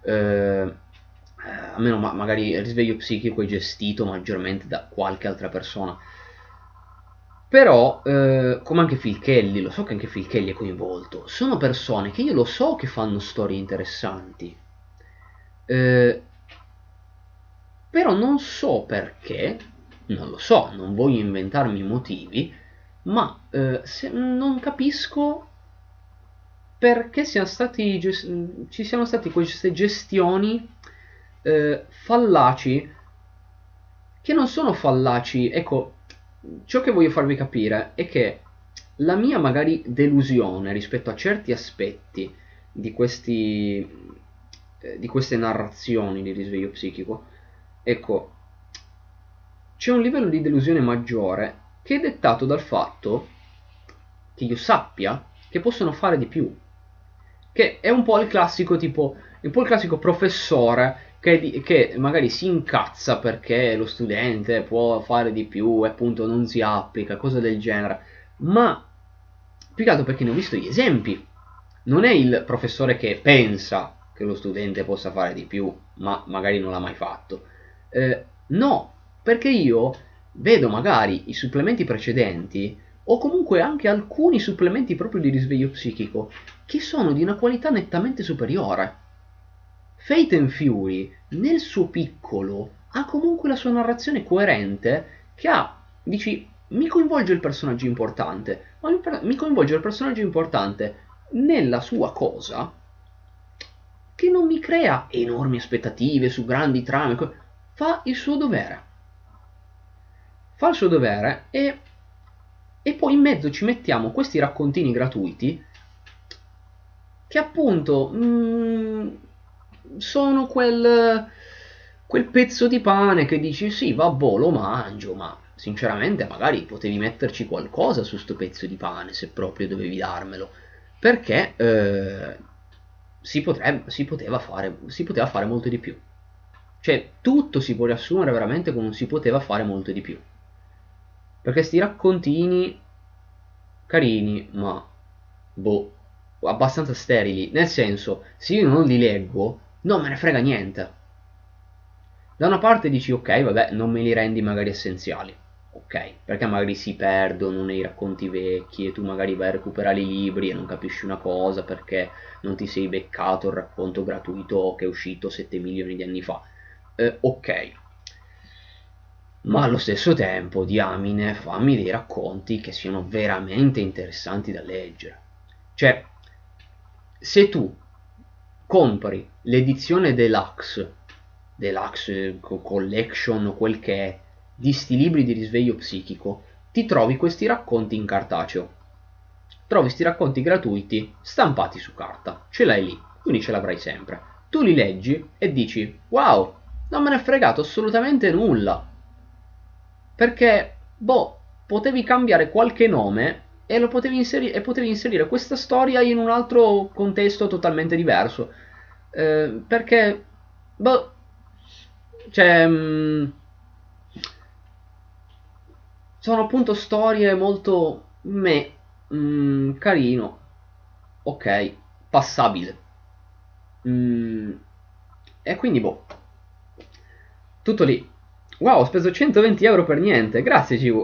almeno magari il risveglio psichico è gestito maggiormente da qualche altra persona. Però, come anche Phil Kelly, lo so che anche Phil Kelly è coinvolto, sono persone che io lo so che fanno storie interessanti. Però non so perché, non lo so, non voglio inventarmi motivi, ma non capisco perché ci siano state queste gestioni fallaci, che non sono fallaci. Ecco, ciò che voglio farvi capire è che la mia magari delusione rispetto a certi aspetti di di queste narrazioni di risveglio psichico, ecco, c'è un livello di delusione maggiore che è dettato dal fatto che io sappia che possono fare di più. Che è un po' il classico tipo, un po' il classico professore che magari si incazza perché lo studente può fare di più e appunto non si applica, cose del genere. Ma più che altro perché ne ho visto gli esempi. Non è il professore che pensa che lo studente possa fare di più, ma magari non l'ha mai fatto. No, perché io vedo magari i supplementi precedenti o comunque anche alcuni supplementi proprio di risveglio psichico che sono di una qualità nettamente superiore. Fate and Fury, nel suo piccolo, ha comunque la sua narrazione coerente che dici, mi coinvolge il personaggio importante, ma mi coinvolge il personaggio importante nella sua cosa che non mi crea enormi aspettative su grandi trame, fa il suo dovere. Fa il suo dovere e poi in mezzo ci mettiamo questi raccontini gratuiti che appunto sono quel pezzo di pane che dici sì, vabbè, lo mangio, ma sinceramente magari potevi metterci qualcosa su sto pezzo di pane se proprio dovevi darmelo, perché si poteva fare molto di più. Cioè, tutto si può riassumere veramente con un si poteva fare molto di più. Perché sti raccontini carini, ma boh, abbastanza sterili. Nel senso, se io non li leggo, non me ne frega niente. Da una parte dici ok, vabbè, non me li rendi magari essenziali. Ok, perché magari si perdono nei racconti vecchi e tu magari vai a recuperare i libri e non capisci una cosa perché non ti sei beccato il racconto gratuito che è uscito 7 milioni di anni fa. Ok, ma allo stesso tempo, diamine, fammi dei racconti che siano veramente interessanti da leggere. Cioè, se tu compri l'edizione deluxe collection o quel che è, di sti libri di risveglio psichico, ti trovi questi racconti in cartaceo. Trovi sti racconti gratuiti stampati su carta, ce l'hai lì, quindi ce l'avrai sempre. Tu li leggi e dici, wow, non me ne è fregato assolutamente nulla. Perché, boh, potevi cambiare qualche nome e lo potevi inserire questa storia in un altro contesto totalmente diverso. Perché, boh, cioè, sono appunto storie molto carino, ok, passabile. Mm, e quindi, boh, tutto lì. Wow, ho speso 120 euro per niente, grazie GV.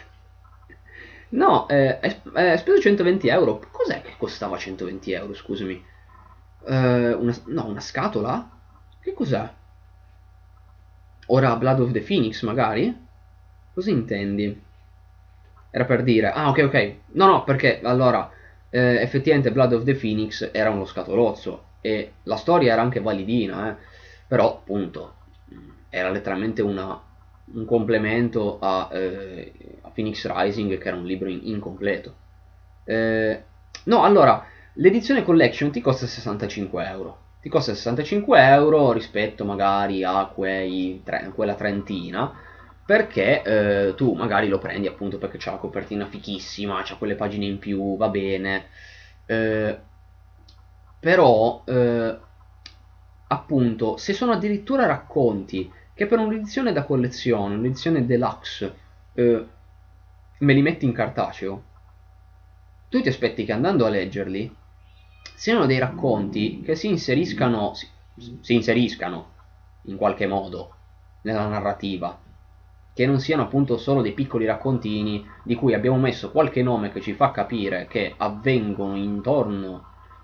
No, hai speso 120 euro. Cos'è che costava 120 euro, scusami? No, una scatola? Che cos'è? Ora Blood of the Phoenix, magari? Cosa intendi? Era per dire... Ah, ok, ok. No, no, perché allora... effettivamente Blood of the Phoenix era uno scatolozzo. E la storia era anche validina, eh. Però, appunto, era letteralmente un complemento a Phoenix Rising, che era un libro incompleto. No, allora, l'edizione collection ti costa 65 euro. Ti costa 65 euro rispetto magari a quella trentina, perché tu magari lo prendi appunto perché c'ha la copertina fichissima, c'ha quelle pagine in più, va bene. Eh, però, appunto, se sono addirittura racconti che per un'edizione da collezione, un'edizione deluxe, me li metti in cartaceo, tu ti aspetti che andando a leggerli siano dei racconti che si inseriscano in qualche modo nella narrativa, che non siano appunto solo dei piccoli raccontini di cui abbiamo messo qualche nome che ci fa capire che avvengono intorno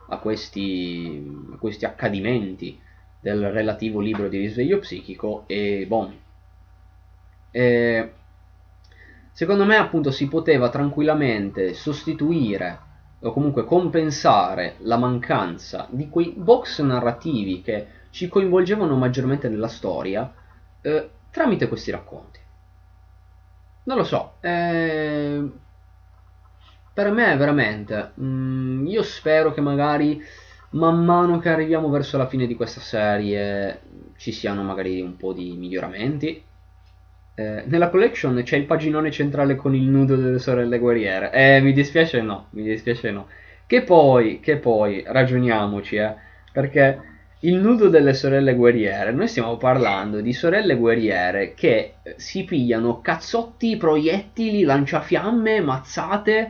a questi accadimenti del relativo libro di risveglio psichico e boh. E secondo me appunto si poteva tranquillamente sostituire o comunque compensare la mancanza di quei box narrativi che ci coinvolgevano maggiormente nella storia tramite questi racconti. Non lo so, per me veramente, io spero che magari man mano che arriviamo verso la fine di questa serie ci siano magari un po' di miglioramenti. Nella collection c'è il paginone centrale con il nudo delle sorelle guerriere. Mi dispiace no, mi dispiace no. Che poi, ragioniamoci, perché il nudo delle sorelle guerriere, noi stiamo parlando di sorelle guerriere che si pigliano cazzotti, proiettili, lanciafiamme, mazzate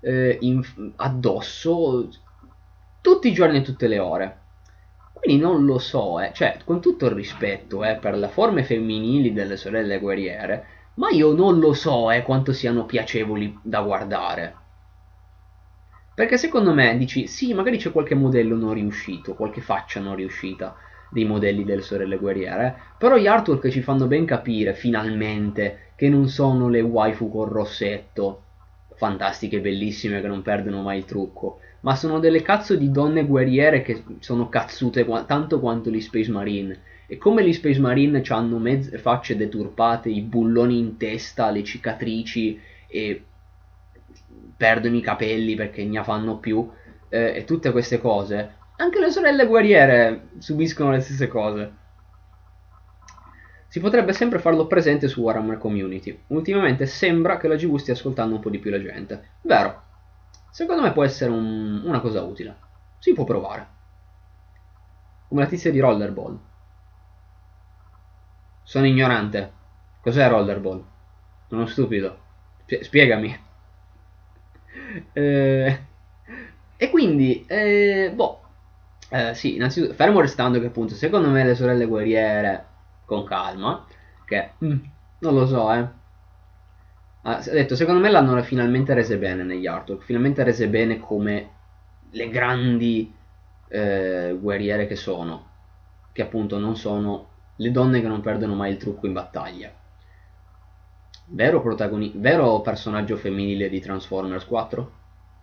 addosso tutti i giorni e tutte le ore. Quindi non lo so, cioè, con tutto il rispetto per le forme femminili delle sorelle guerriere, ma io non lo so quanto siano piacevoli da guardare. Perché secondo me dici, sì, magari c'è qualche modello non riuscito, qualche faccia non riuscita dei modelli delle sorelle guerriere, però gli artwork ci fanno ben capire, finalmente, che non sono le waifu col rossetto, fantastiche, bellissime, che non perdono mai il trucco, ma sono delle cazzo di donne guerriere che sono cazzute tanto quanto gli Space Marine. E come gli Space Marine hanno mezze facce deturpate, i bulloni in testa, le cicatrici e perdono i capelli perché ne fanno più e tutte queste cose, anche le sorelle guerriere subiscono le stesse cose. Si potrebbe sempre farlo presente su Warhammer Community. Ultimamente sembra che la GW stia ascoltando un po' di più la gente. Vero. Secondo me può essere una cosa utile. Si può provare. Come la tizia di Rollerball. Sono ignorante. Cos'è Rollerball? Sono stupido. Spiegami. E quindi, boh, sì, innanzitutto, fermo restando che appunto, secondo me le sorelle guerriere, con calma, che, non lo so, ha detto, secondo me l'hanno finalmente rese bene negli artwork, finalmente rese bene come le grandi guerriere che sono, che appunto non sono le donne che non perdono mai il trucco in battaglia. Vero personaggio femminile di Transformers 4?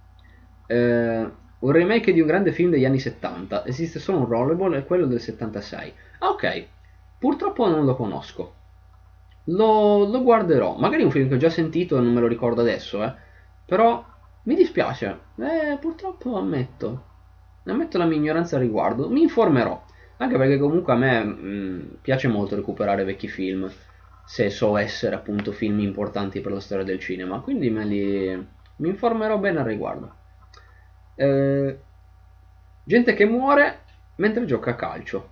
Un remake di un grande film degli anni 70. Esiste solo un Rollerball e quello del 76. Ah, ok. Purtroppo non lo conosco. Lo guarderò. Magari è un film che ho già sentito e non me lo ricordo adesso, Però mi dispiace. Purtroppo ammetto. Ammetto la mia ignoranza al riguardo. Mi informerò. Anche perché comunque a me piace molto recuperare vecchi film. Se so essere appunto film importanti per la storia del cinema. Quindi mi informerò bene al riguardo. Eh, gente che muore mentre gioca a calcio.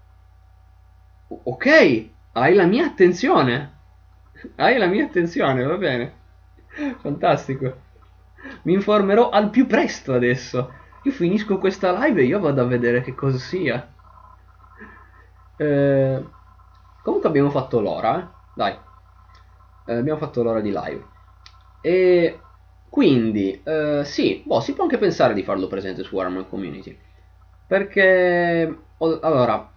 Ok, hai la mia attenzione. Hai la mia attenzione, va bene. Fantastico. Mi informerò al più presto adesso. Io finisco questa live e io vado a vedere che cosa sia. Eh, comunque abbiamo fatto l'ora, Dai. Abbiamo fatto l'ora di live. E quindi, sì, boh, si può anche pensare di farlo presente su Warhammer Community. Perché, allora,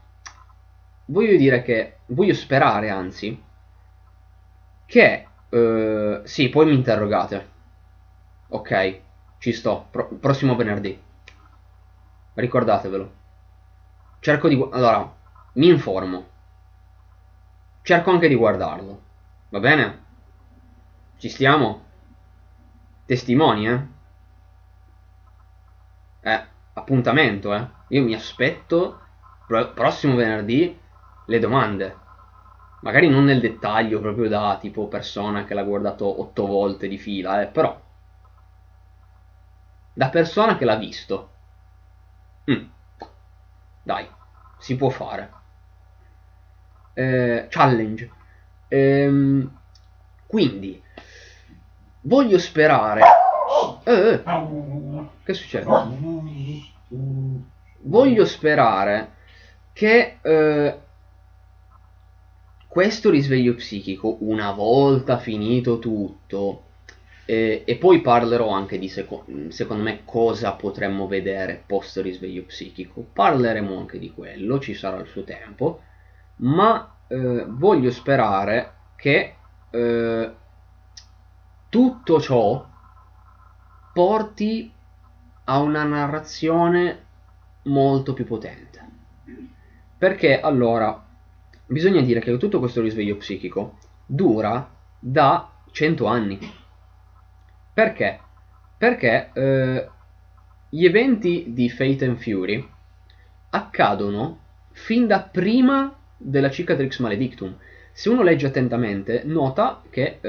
voglio sperare, anzi, che, sì, poi mi interrogate. Ok, ci sto, prossimo venerdì. Ricordatevelo. Allora, mi informo. Cerco anche di guardarlo. Va bene? Ci stiamo? Testimoni, appuntamento, Io mi aspetto prossimo venerdì le domande. Magari non nel dettaglio, proprio da tipo persona che l'ha guardato 8 volte di fila, però da persona che l'ha visto. Dai, si può fare. Challenge. Quindi, voglio sperare. Che succede? Voglio sperare che questo risveglio psichico, una volta finito tutto, e poi parlerò anche di secondo me cosa potremmo vedere post risveglio psichico. Parleremo anche di quello, ci sarà il suo tempo, ma voglio sperare che tutto ciò porti a una narrazione molto più potente. Perché allora bisogna dire che tutto questo risveglio psichico dura da 100 anni. Perché? Perché gli eventi di Fate and Fury accadono fin da prima della Cicatrix Maledictum. Se uno legge attentamente, nota che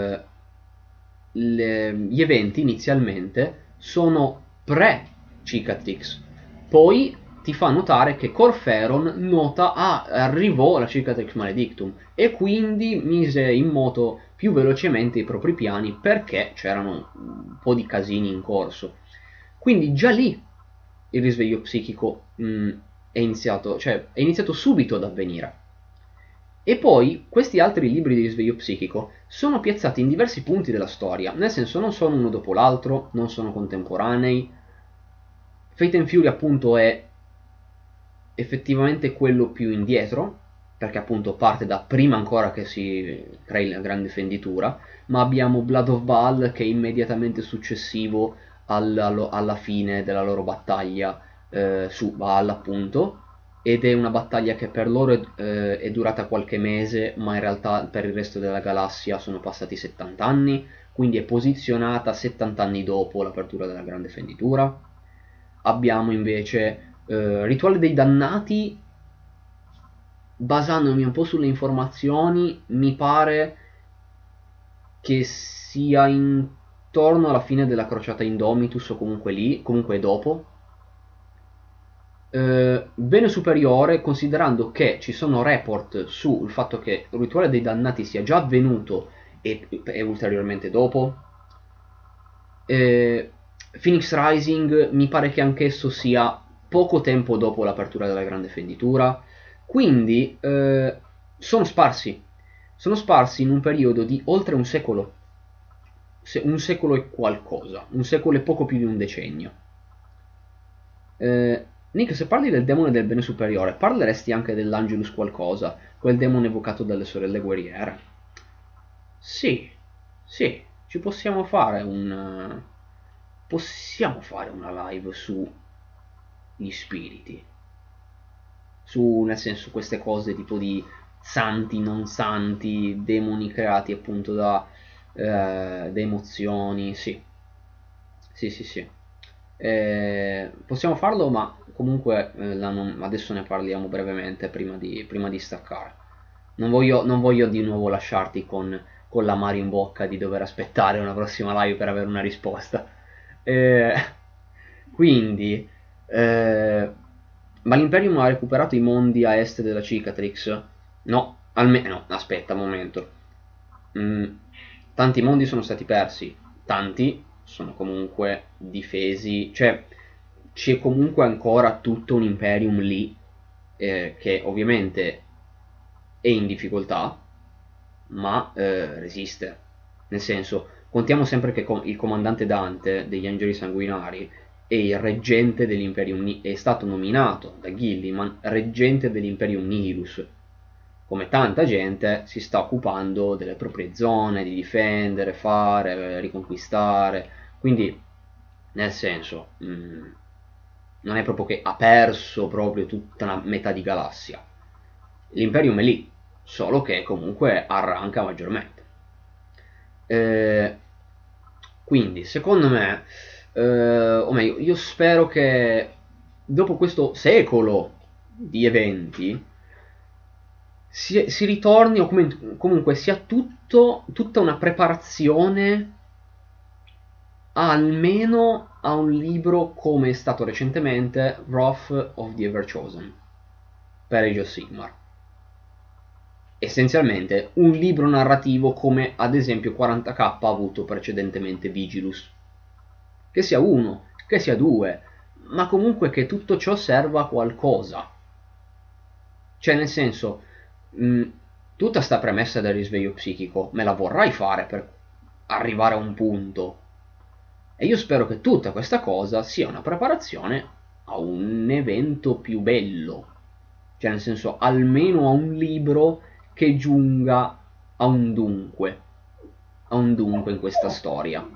gli eventi inizialmente sono pre-Cicatrix. Poi ti fa notare che Corferon nota arrivò la Cicatrix Maledictum e quindi mise in moto più velocemente i propri piani perché c'erano un po' di casini in corso. Quindi già lì il risveglio psichico è iniziato subito ad avvenire. E poi questi altri libri di risveglio psichico sono piazzati in diversi punti della storia, nel senso non sono uno dopo l'altro, non sono contemporanei. Fate and Fury appunto è effettivamente quello più indietro, perché appunto parte da prima ancora che si crei la grande fenditura, ma abbiamo Blood of Baal che è immediatamente successivo alla fine della loro battaglia su Baal appunto, ed è una battaglia che per loro è durata qualche mese, ma in realtà per il resto della galassia sono passati 70 anni, quindi è posizionata 70 anni dopo l'apertura della grande fenditura. Abbiamo invece Rituale dei Dannati, basandomi un po' sulle informazioni, mi pare che sia intorno alla fine della crociata Indomitus o comunque lì, comunque dopo. Bene superiore, considerando che ci sono report sul fatto che il Rituale dei Dannati sia già avvenuto e ulteriormente dopo. Phoenix Rising mi pare che anch'esso sia poco tempo dopo l'apertura della grande fenditura, quindi sono sparsi in un periodo di oltre un secolo, un secolo e qualcosa, un secolo e poco più di un decennio. Nick, se parli del demone del bene superiore, parleresti anche dell'Angelus qualcosa, quel demone evocato dalle sorelle guerriere? Sì, sì, ci possiamo fare possiamo fare una live su gli spiriti, su, nel senso, queste cose tipo di santi, non santi, demoni creati appunto da emozioni, sì, sì, sì, sì. Possiamo farlo, ma comunque adesso ne parliamo brevemente prima di staccare. Non voglio di nuovo lasciarti con l'amaro in bocca di dover aspettare una prossima live per avere una risposta. Eh, quindi, ma l'Imperium ha recuperato i mondi a est della Cicatrix? No, almeno, no, aspetta un momento. Mm, tanti mondi sono stati persi, tanti sono comunque difesi, cioè c'è comunque ancora tutto un Imperium lì, che ovviamente è in difficoltà, ma resiste. Nel senso, contiamo sempre che il comandante Dante degli Angeli Sanguinari è il reggente dell'Imperium, è stato nominato da Gilliman reggente dell'Imperium Nihilus. Come tanta gente si sta occupando delle proprie zone, di difendere, fare, riconquistare. Quindi, nel senso, non è proprio che ha perso proprio tutta una metà di galassia. L'Imperium è lì, solo che comunque arranca maggiormente. Quindi, secondo me, o meglio, io spero che dopo questo secolo di eventi si ritorni, o comunque sia tutta una preparazione almeno a un libro come è stato recentemente Wrath of the Everchosen per Age of Sigmar. Essenzialmente un libro narrativo come ad esempio 40k ha avuto precedentemente Vigilus. Che sia uno, che sia due, ma comunque che tutto ciò serva a qualcosa. Cioè, nel senso, tutta sta premessa del risveglio psichico me la vorrai fare per arrivare a un punto. E io spero che tutta questa cosa sia una preparazione a un evento più bello. Cioè, nel senso, almeno a un libro che giunga a un dunque in questa storia.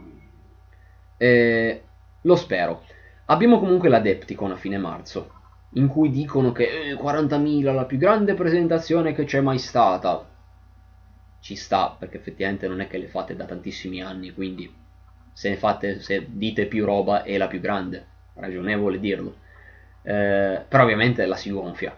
Lo spero. Abbiamo comunque l'Adepticon a fine marzo, in cui dicono che 40.000 la più grande presentazione che c'è mai stata. Ci sta, perché effettivamente non è che le fate da tantissimi anni, quindi se dite più roba è la più grande, ragionevole dirlo. Però ovviamente la si gonfia.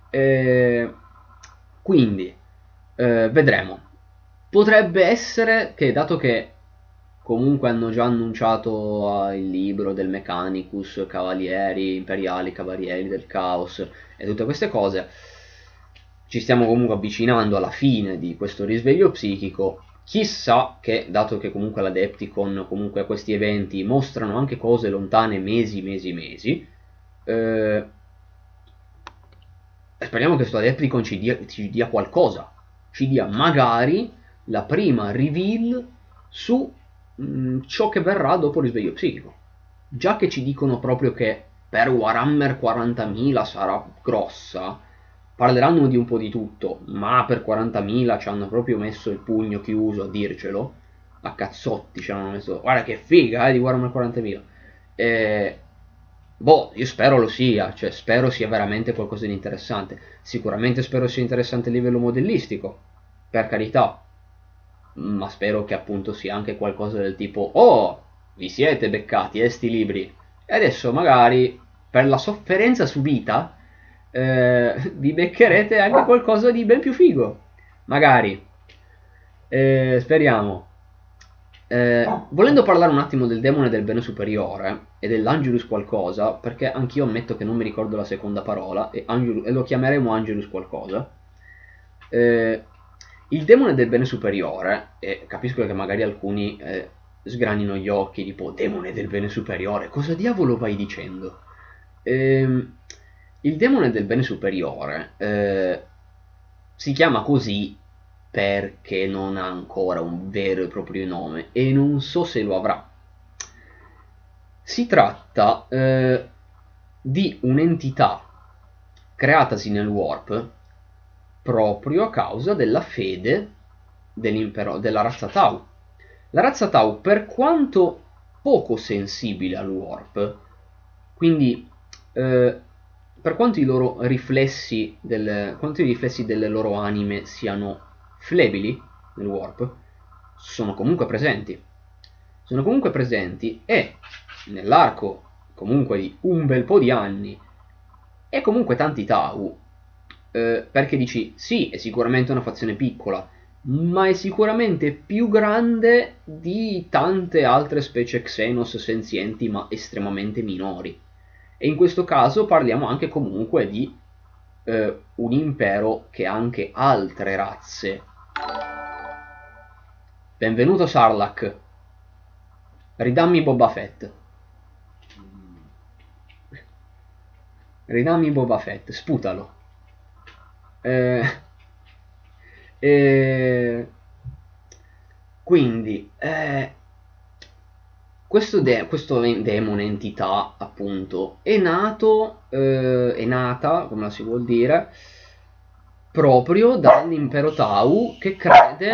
Quindi vedremo. Potrebbe essere che, dato che comunque hanno già annunciato il libro del Mechanicus, Cavalieri Imperiali, Cavalieri del Caos e tutte queste cose, ci stiamo comunque avvicinando alla fine di questo risveglio psichico. Chissà che, dato che comunque l'Adepticon, comunque questi eventi mostrano anche cose lontane mesi, speriamo che questo Adepticon ci dia qualcosa, ci dia magari la prima reveal su ciò che verrà dopo il risveglio psichico. Già che ci dicono proprio che per Warhammer 40.000 sarà grossa, parleranno di un po' di tutto, ma per 40.000 ci hanno proprio messo il pugno chiuso a dircelo, a cazzotti ci hanno messo, guarda che figa di Warhammer 40.000. Boh, io spero lo sia, cioè spero sia veramente qualcosa di interessante. Sicuramente spero sia interessante a livello modellistico, per carità, ma spero che appunto sia anche qualcosa del tipo: oh, vi siete beccati sti libri, e adesso magari per la sofferenza subita vi beccherete anche qualcosa di ben più figo, magari. Speriamo. Volendo parlare un attimo del demone del bene superiore e dell'Angelus qualcosa, perché anch'io ammetto che non mi ricordo la seconda parola e lo chiameremo Angelus qualcosa. il demone del bene superiore, e capisco che magari alcuni sgranino gli occhi, tipo, demone del bene superiore, cosa diavolo vai dicendo? Il demone del bene superiore si chiama così perché non ha ancora un vero e proprio nome e non so se lo avrà. Si tratta di un'entità creatasi nel warp proprio a causa della fede della razza Tau. La razza Tau, per quanto poco sensibile al warp, quindi per quanto i riflessi delle loro anime siano flebili nel warp, sono comunque presenti. Sono comunque presenti e nell'arco comunque di un bel po' di anni e comunque tanti Tau, perché dici sì, è sicuramente una fazione piccola, ma è sicuramente più grande di tante altre specie Xenos senzienti ma estremamente minori. E in questo caso parliamo anche comunque di un impero che ha anche altre razze. Benvenuto Sarlacc. Ridammi Boba Fett. Ridammi Boba Fett, sputalo. Quindi questo demone entità appunto è nata, come la si vuol dire, proprio dall'impero Tau che crede,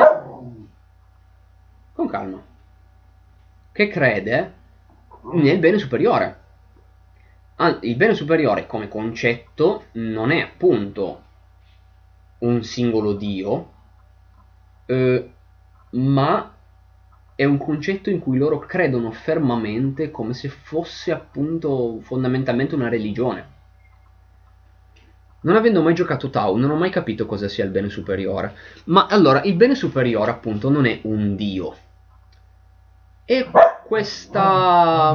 con calma, che crede nel bene superiore. Il bene superiore come concetto non è appunto un singolo dio, ma è un concetto in cui loro credono fermamente come se fosse appunto fondamentalmente una religione. Non avendo mai giocato Tau, non ho mai capito cosa sia il bene superiore. Ma allora, il bene superiore appunto non è un dio. È questa...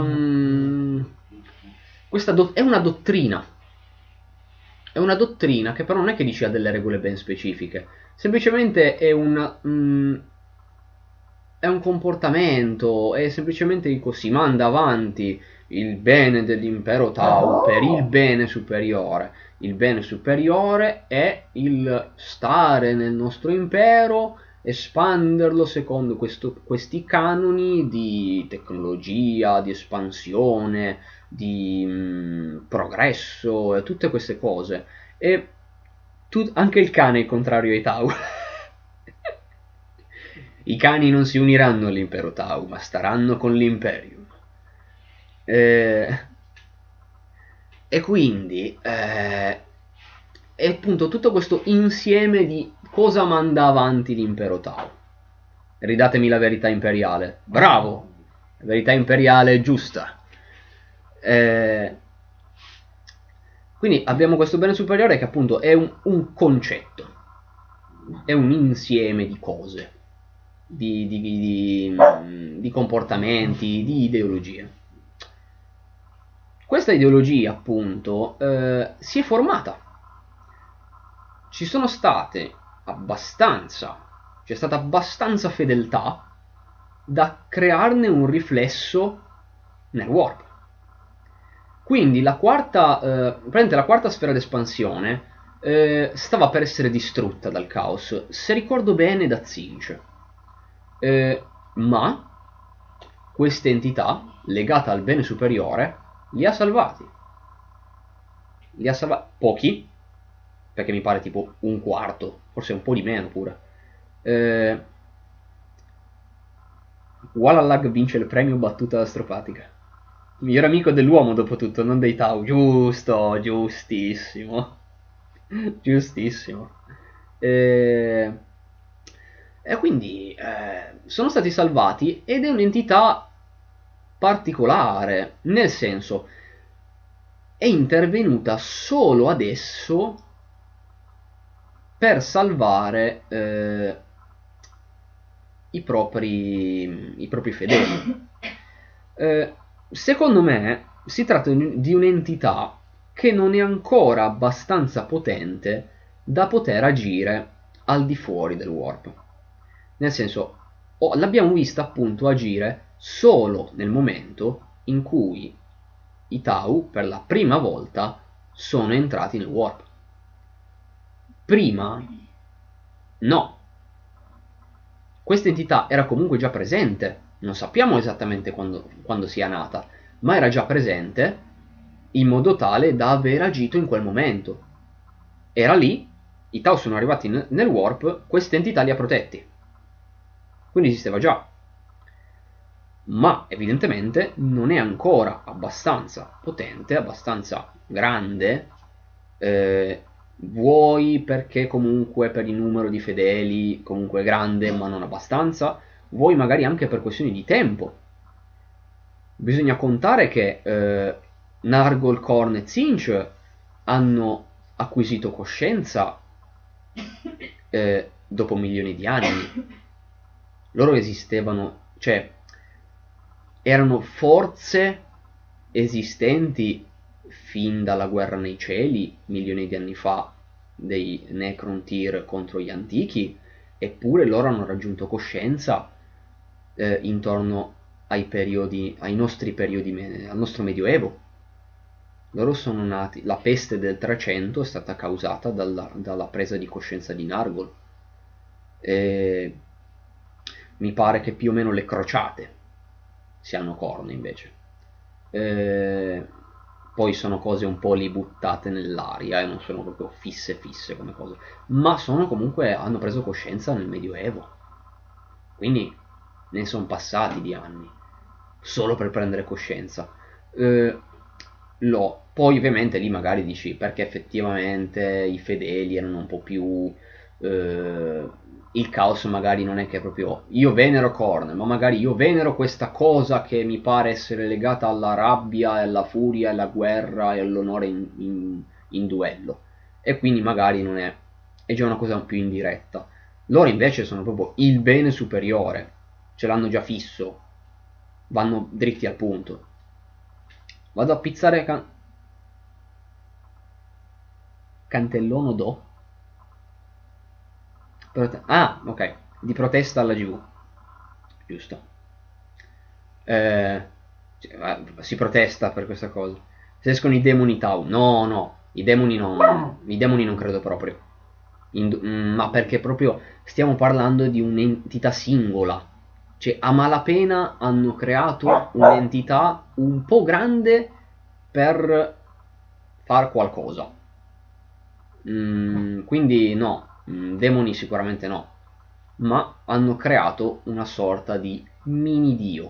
è una dottrina. È una dottrina che però non è che dice ha delle regole ben specifiche. Semplicemente è un comportamento, è semplicemente così, manda avanti il bene dell'impero Tau per il bene superiore. Il bene superiore è il stare nel nostro impero, espanderlo secondo questi canoni di tecnologia, di espansione, di progresso e tutte queste cose. E anche il cane è il contrario ai Tau. I cani non si uniranno all'impero Tau, ma staranno con l'Imperium. E quindi è appunto tutto questo insieme di cosa manda avanti l'impero Tau. Ridatemi la verità imperiale. Bravo! La verità imperiale è giusta. Quindi abbiamo questo bene superiore che appunto è un concetto, è un insieme di cose, di comportamenti, di ideologie. Questa ideologia appunto si è formata. Ci sono state c'è stata abbastanza fedeltà da crearne un riflesso nel warp. Quindi la quarta sfera d'espansione stava per essere distrutta dal caos, se ricordo bene da Tzeentch. Ma questa entità, legata al bene superiore, li ha salvati. Li ha salvati pochi, perché mi pare tipo un quarto, forse un po' di meno pure. Walalag vince il premio battuta astropatica. Miglior amico dell'uomo dopo tutto, non dei Tau. Giusto, giustissimo. Giustissimo. E quindi sono stati salvati ed è un'entità particolare, nel senso è intervenuta solo adesso per salvare i propri fedeli. Secondo me si tratta di un'entità che non è ancora abbastanza potente da poter agire al di fuori del warp. Nel senso, l'abbiamo vista appunto agire solo nel momento in cui i Tau per la prima volta sono entrati nel warp. Prima no. Questa entità era comunque già presente, non sappiamo esattamente quando sia nata, ma era già presente in modo tale da aver agito in quel momento. Era lì, i Tau sono arrivati nel warp, questa entità li ha protetti. Quindi esisteva già. Ma evidentemente non è ancora abbastanza potente, abbastanza grande, vuoi perché comunque per il numero di fedeli comunque è grande ma non abbastanza, vuoi magari anche per questioni di tempo. Bisogna contare che Nargol, Khorne e Tzeentch hanno acquisito coscienza dopo milioni di anni. Loro esistevano, cioè erano forze esistenti fin dalla guerra nei cieli, milioni di anni fa, dei Necrontyr contro gli antichi, eppure loro hanno raggiunto coscienza intorno ai nostri periodi, al nostro medioevo. Loro sono nati, la peste del 300 è stata causata dalla presa di coscienza di Nargol. Mi pare che più o meno le crociate siano Khorne invece. Poi sono cose un po' lì buttate nell'aria e non sono proprio fisse come cose, ma sono comunque, hanno preso coscienza nel Medioevo, quindi ne sono passati di anni solo per prendere coscienza. Poi ovviamente lì magari dici perché effettivamente i fedeli erano un po' più il caos magari non è che proprio io venero Khorne, ma magari io venero questa cosa che mi pare essere legata alla rabbia e alla furia e alla guerra e all'onore in duello, e quindi magari non è già una cosa più indiretta. Loro invece sono proprio il bene superiore, ce l'hanno già fisso, vanno dritti al punto. Vado a pizzare Cantellono do? Ah, ok, di protesta alla GV, giusto. Si protesta per questa cosa. Se escono i demoni Tau, no, i demoni non credo proprio. Ma perché proprio stiamo parlando di un'entità singola. Cioè, a malapena hanno creato un'entità un po' grande per far qualcosa. Quindi no, demoni sicuramente no, ma hanno creato una sorta di mini dio.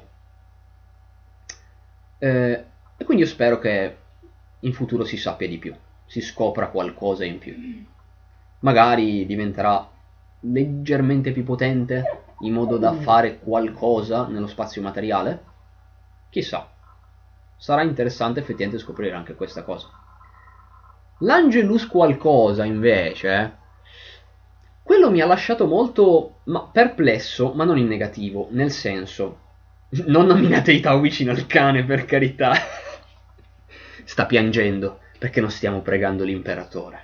E quindi io spero che in futuro si sappia di più, si scopra qualcosa in più. Magari diventerà leggermente più potente in modo da fare qualcosa nello spazio materiale? Chissà. Sarà interessante effettivamente scoprire anche questa cosa. L'Angelus qualcosa invece, quello mi ha lasciato molto perplesso, ma non in negativo, nel senso, non nominate i Tau vicino al cane, per carità. Sta piangendo perché non stiamo pregando l'imperatore.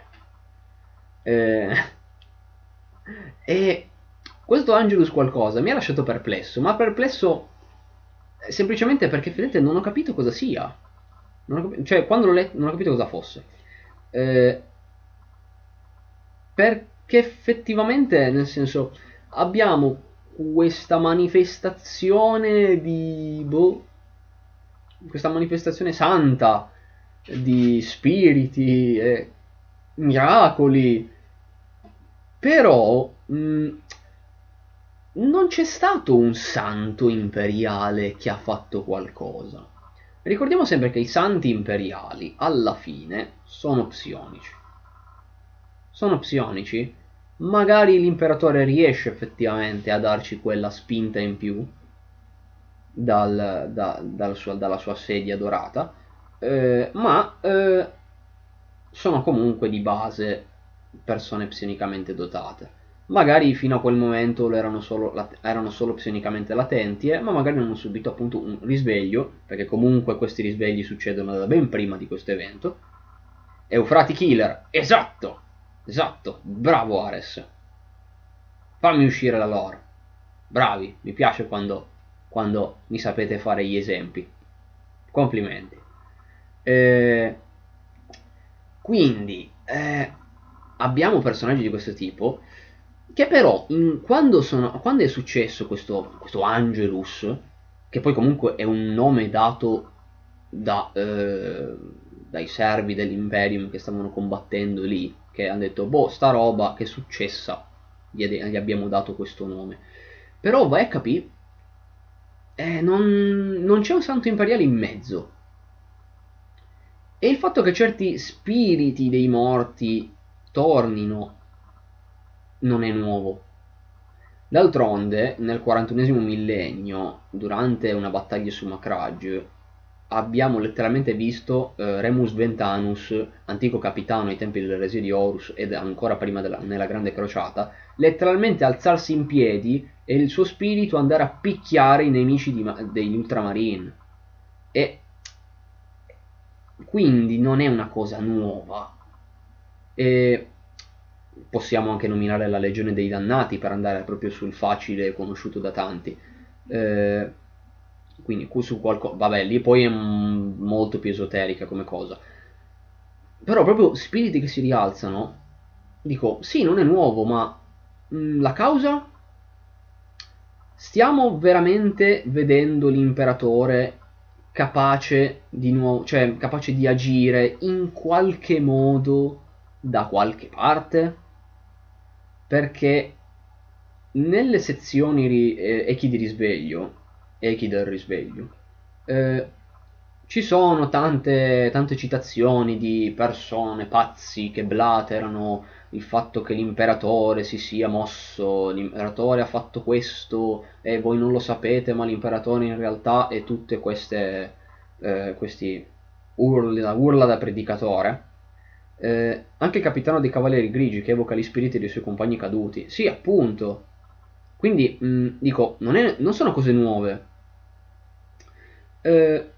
E questo Angelus qualcosa mi ha lasciato perplesso, ma perplesso semplicemente perché effettivamente non ho capito cosa sia. Cioè, quando l'ho letto non ho capito cosa fosse. Perché effettivamente, nel senso, abbiamo questa manifestazione di questa manifestazione santa di spiriti e miracoli, però non c'è stato un santo imperiale che ha fatto qualcosa. Ricordiamo sempre che i santi imperiali alla fine sono psionici. Sono psionici, magari l'imperatore riesce effettivamente a darci quella spinta in più dalla sua sedia dorata, ma sono comunque di base persone psionicamente dotate. Magari fino a quel momento erano solo psionicamente latenti, ma magari hanno subito appunto un risveglio, perché comunque questi risvegli succedono da ben prima di questo evento. Eufrati Killer, esatto, bravo Ares. fammi uscire la lore. Bravi, mi piace quando mi sapete fare gli esempi. Complimenti. Quindi abbiamo personaggi di questo tipo che però quando è successo questo Angelus, che poi comunque è un nome dato dai servi dell'Imperium che stavano combattendo lì, che hanno detto boh, sta roba che è successa, gli abbiamo dato questo nome. Però vai a capire, non c'è un santo imperiale in mezzo. E il fatto che certi spiriti dei morti tornino non è nuovo. D'altronde, nel 41esimo millennio, durante una battaglia su Macragge, abbiamo letteralmente visto Remus Ventanus, antico capitano ai tempi dell'eresia di Horus ed ancora prima nella Grande Crociata, letteralmente alzarsi in piedi e il suo spirito andare a picchiare i nemici degli Ultramarine. E quindi non è una cosa nuova. E possiamo anche nominare la Legione dei Dannati per andare proprio sul facile conosciuto da tanti. Quindi su qualcosa, vabbè, lì poi è molto più esoterica come cosa. Però proprio spiriti che si rialzano, dico, sì, non è nuovo, ma la causa? Stiamo veramente vedendo l'imperatore capace di nuovo, cioè capace di agire in qualche modo da qualche parte? Perché nelle sezioni echi di risveglio, echi del risveglio, eh, ci sono tante citazioni di persone pazzi che blaterano il fatto che l'imperatore si sia mosso, l'imperatore ha fatto questo e voi non lo sapete, ma l'imperatore in realtà è tutte questi urla da predicatore. Anche il capitano dei Cavalieri Grigi che evoca gli spiriti dei suoi compagni caduti. Sì, appunto. Quindi, dico, non sono cose nuove. Eh,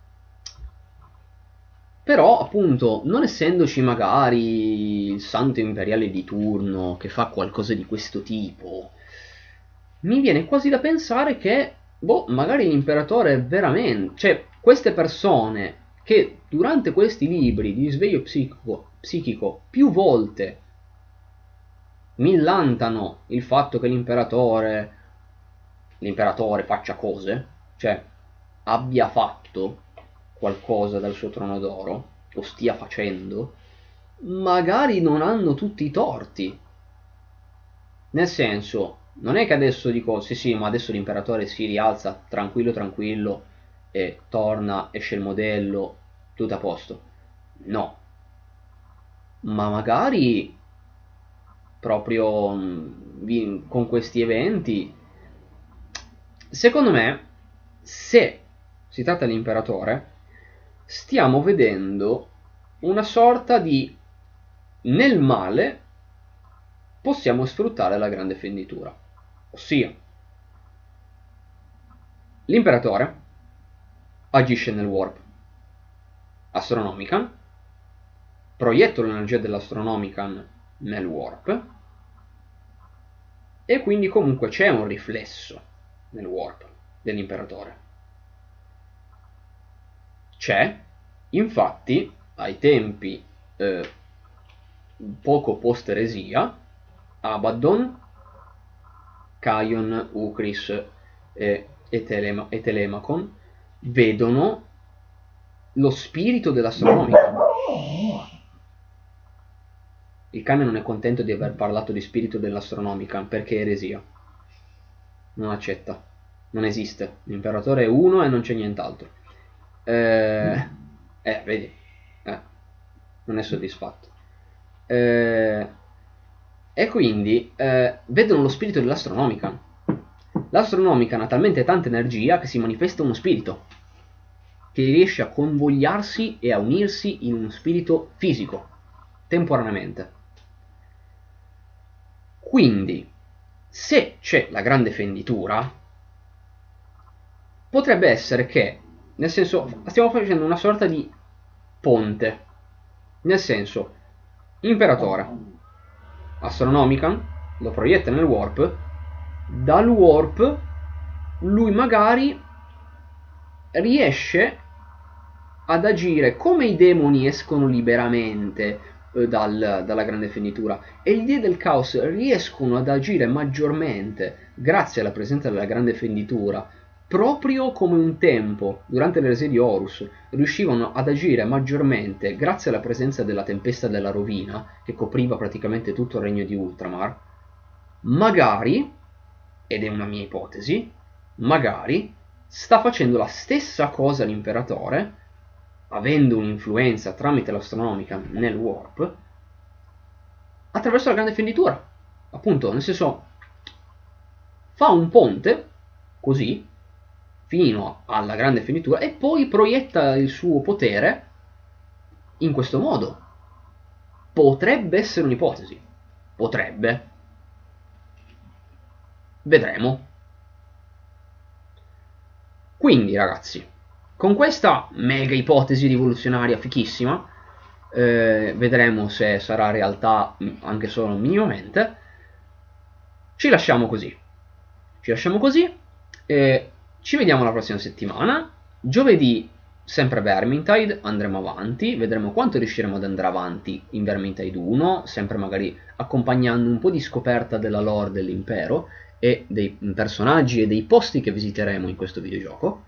Però, appunto, non essendoci magari il santo imperiale di turno che fa qualcosa di questo tipo, mi viene quasi da pensare che, boh, magari l'imperatore è veramente... Cioè, queste persone che durante questi libri di risveglio psichico più volte millantano il fatto che l'imperatore faccia cose, cioè abbia fatto qualcosa dal suo trono d'oro, o stia facendo, magari non hanno tutti i torti. Nel senso, non è che adesso dico sì sì, ma adesso l'imperatore si rialza tranquillo tranquillo e torna, esce il modello, tutto a posto. No, ma magari proprio con questi eventi, secondo me, se si tratta dell'imperatore, stiamo vedendo una sorta di nel male possiamo sfruttare la grande fenditura, ossia l'imperatore agisce nel warp Astronomican, proietto l'energia dell'Astronomican nel warp e quindi comunque c'è un riflesso nel warp dell'imperatore. C'è, infatti, ai tempi poco post eresia, Abaddon, Caion, Ukris e Telemachon vedono lo spirito dell'Astronomica. Il cane non è contento di aver parlato di spirito dell'Astronomica perché è eresia. Non accetta. Non esiste. L'imperatore è uno e non c'è nient'altro. Vedi. Non è soddisfatto. E quindi vedono lo spirito dell'Astronomica. L'Astronomica ha talmente tanta energia che si manifesta uno spirito che riesce a convogliarsi e a unirsi in uno spirito fisico, temporaneamente. Quindi, se c'è la grande fenditura, potrebbe essere che, nel senso, stiamo facendo una sorta di ponte, nel senso, imperatore, Astronomican, lo proietta nel warp, dal warp lui magari riesce ad agire come i demoni escono liberamente dalla grande fenditura, e gli dei del caos riescono ad agire maggiormente grazie alla presenza della grande fenditura, proprio come un tempo durante l'eresia di Horus riuscivano ad agire maggiormente grazie alla presenza della tempesta della rovina che copriva praticamente tutto il regno di Ultramar. Magari, ed è una mia ipotesi, magari sta facendo la stessa cosa l'imperatore, avendo un'influenza tramite l'astronomica nel warp, attraverso la grande fenditura. Appunto, nel senso, fa un ponte, così, fino alla grande fenditura, e poi proietta il suo potere in questo modo. Potrebbe essere un'ipotesi. Potrebbe. Vedremo. Quindi, ragazzi, con questa mega ipotesi rivoluzionaria fichissima, vedremo se sarà realtà anche solo minimamente. Ci lasciamo così. Ci lasciamo così. Ci vediamo la prossima settimana. Giovedì, sempre Vermintide, andremo avanti. Vedremo quanto riusciremo ad andare avanti in Vermintide 1, sempre magari accompagnando un po' di scoperta della lore dell'impero e dei personaggi e dei posti che visiteremo in questo videogioco.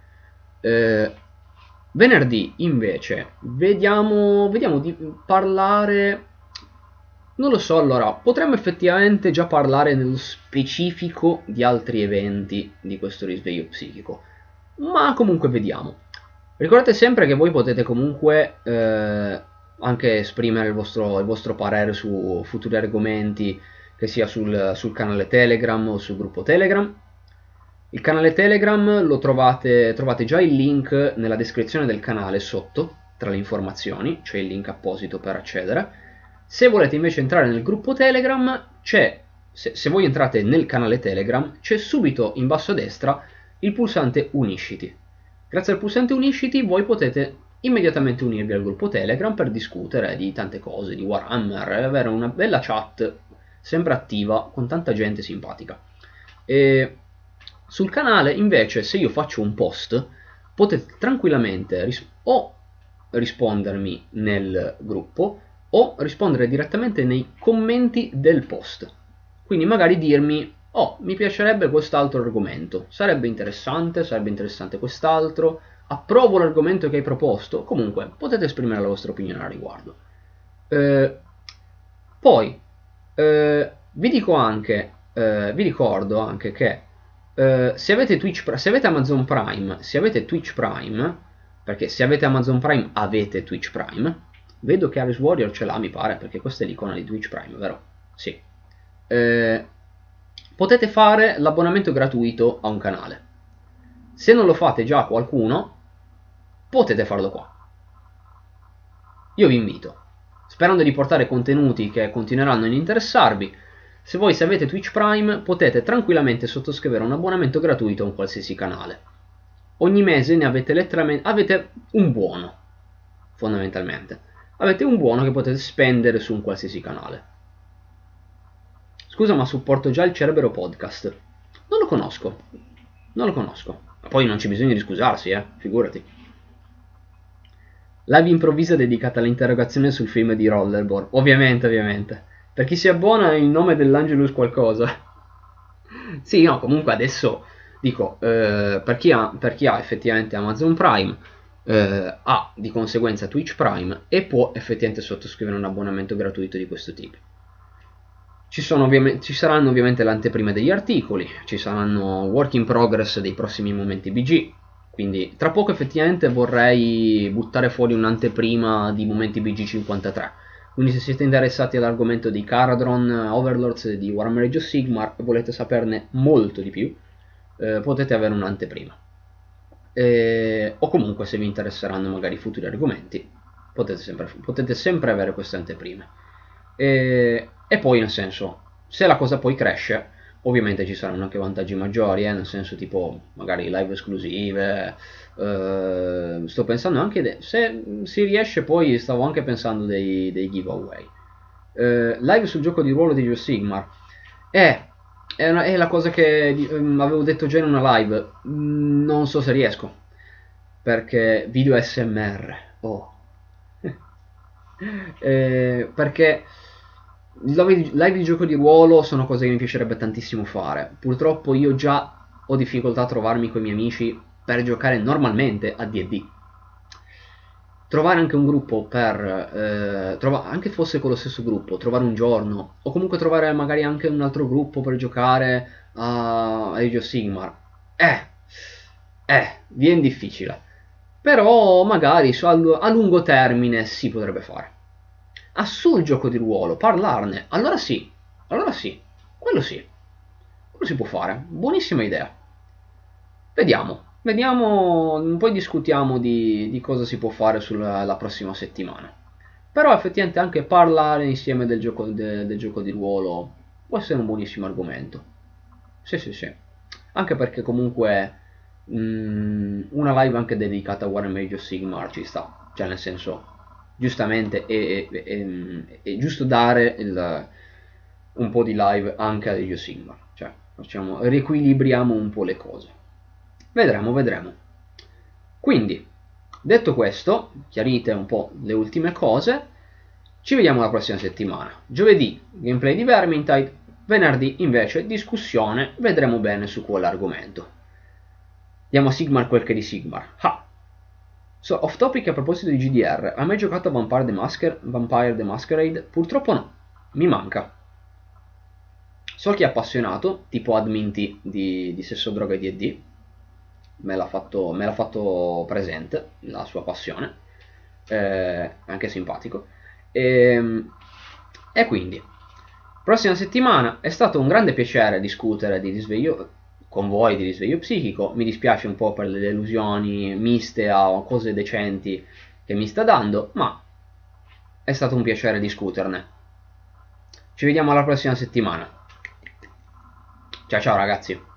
Venerdì invece vediamo di parlare, non lo so, allora potremmo effettivamente già parlare nello specifico di altri eventi di questo risveglio psichico, ma comunque vediamo. Ricordate sempre che voi potete comunque anche esprimere il vostro parere su futuri argomenti, che sia sul canale Telegram o sul gruppo Telegram. Il canale Telegram lo trovate già il link nella descrizione del canale sotto, tra le informazioni, c'è il link apposito per accedere. Se volete invece entrare nel gruppo Telegram, se voi entrate nel canale Telegram, c'è subito in basso a destra il pulsante Unisciti. Grazie al pulsante Unisciti voi potete immediatamente unirvi al gruppo Telegram per discutere di tante cose, di Warhammer, e avere una bella chat sempre attiva con tanta gente simpatica. E sul canale invece, se io faccio un post, potete tranquillamente o rispondermi nel gruppo o rispondere direttamente nei commenti del post. Quindi magari dirmi: oh, mi piacerebbe quest'altro argomento, sarebbe interessante quest'altro, approvo l'argomento che hai proposto. Comunque potete esprimere la vostra opinione al riguardo. Poi vi ricordo anche che se avete Amazon Prime, se avete Twitch Prime, perché se avete Amazon Prime avete Twitch Prime, vedo che Ares Warrior ce l'ha, mi pare, perché questa è l'icona di Twitch Prime, vero? Sì. Potete fare l'abbonamento gratuito a un canale. Se non lo fate già a qualcuno, potete farlo qua. Io vi invito, sperando di portare contenuti che continueranno ad interessarvi. Se avete Twitch Prime, potete tranquillamente sottoscrivere un abbonamento gratuito a un qualsiasi canale. Ogni mese ne avete avete un buono, fondamentalmente. Avete un buono che potete spendere su un qualsiasi canale. Scusa, ma supporto già il Cerbero Podcast. Non lo conosco. Ma poi non c'è bisogno di scusarsi, figurati. Live improvvisa dedicata all'interrogazione sul film di Rollerball. Ovviamente. Per chi si abbona il nome dell'Angelus qualcosa. Sì, no, comunque adesso dico, per chi ha effettivamente Amazon Prime, ha di conseguenza Twitch Prime e può effettivamente sottoscrivere un abbonamento gratuito di questo tipo. Ci saranno ovviamente le anteprime degli articoli, ci saranno work in progress dei prossimi momenti BG, quindi tra poco effettivamente vorrei buttare fuori un'anteprima di momenti BG 53. Quindi se siete interessati all'argomento di Caradron, Overlords e di Warhammer Age of Sigmar e volete saperne molto di più, potete avere un'anteprima. O comunque se vi interesseranno magari futuri argomenti, potete sempre avere queste anteprime. E poi, nel senso, se la cosa poi cresce, ovviamente ci saranno anche vantaggi maggiori, nel senso tipo magari live esclusive. Sto pensando anche se si riesce, poi stavo anche pensando dei giveaway. Live sul gioco di ruolo di Age of Sigmar. È la cosa che avevo detto già in una live. Non so se riesco. Perché video SMR. Oh. Perché live di gioco di ruolo sono cose che mi piacerebbe tantissimo fare. Purtroppo io già ho difficoltà a trovarmi con i miei amici per giocare normalmente a D&D. Trovare anche un gruppo per anche fosse con lo stesso gruppo, trovare un giorno o comunque trovare magari anche un altro gruppo per giocare a Age of Sigmar viene difficile, però magari a lungo termine si potrebbe fare. Sul gioco di ruolo, parlarne, allora sì, quello sì, quello si può fare, buonissima idea. Vediamo, poi discutiamo di cosa si può fare sulla prossima settimana. Però effettivamente anche parlare insieme del gioco di ruolo può essere un buonissimo argomento. Sì, sì, sì. Anche perché comunque una live anche dedicata a Warhammer Age of Sigmar ci sta. Cioè nel senso, giustamente è giusto dare un po' di live anche ad Age of Sigmar. Cioè, riequilibriamo un po' le cose. Vedremo, vedremo. Quindi, detto questo, chiarite un po' le ultime cose, ci vediamo la prossima settimana. Giovedì gameplay di Vermintide, venerdì invece discussione, vedremo bene su quell'argomento. Diamo a Sigmar quel che è di Sigmar. So, off topic a proposito di GDR, hai mai giocato a Vampire the Masquerade? Purtroppo no, mi manca. So chi è appassionato, tipo Adminti di Sesso, Droga e D&D, me l'ha fatto presente la sua passione, anche simpatico. E quindi, prossima settimana è stato un grande piacere discutere di risveglio con voi di risveglio psichico. Mi dispiace un po' per le delusioni miste a cose decenti che mi sta dando, ma è stato un piacere discuterne. Ci vediamo alla prossima settimana. Ciao ciao ragazzi.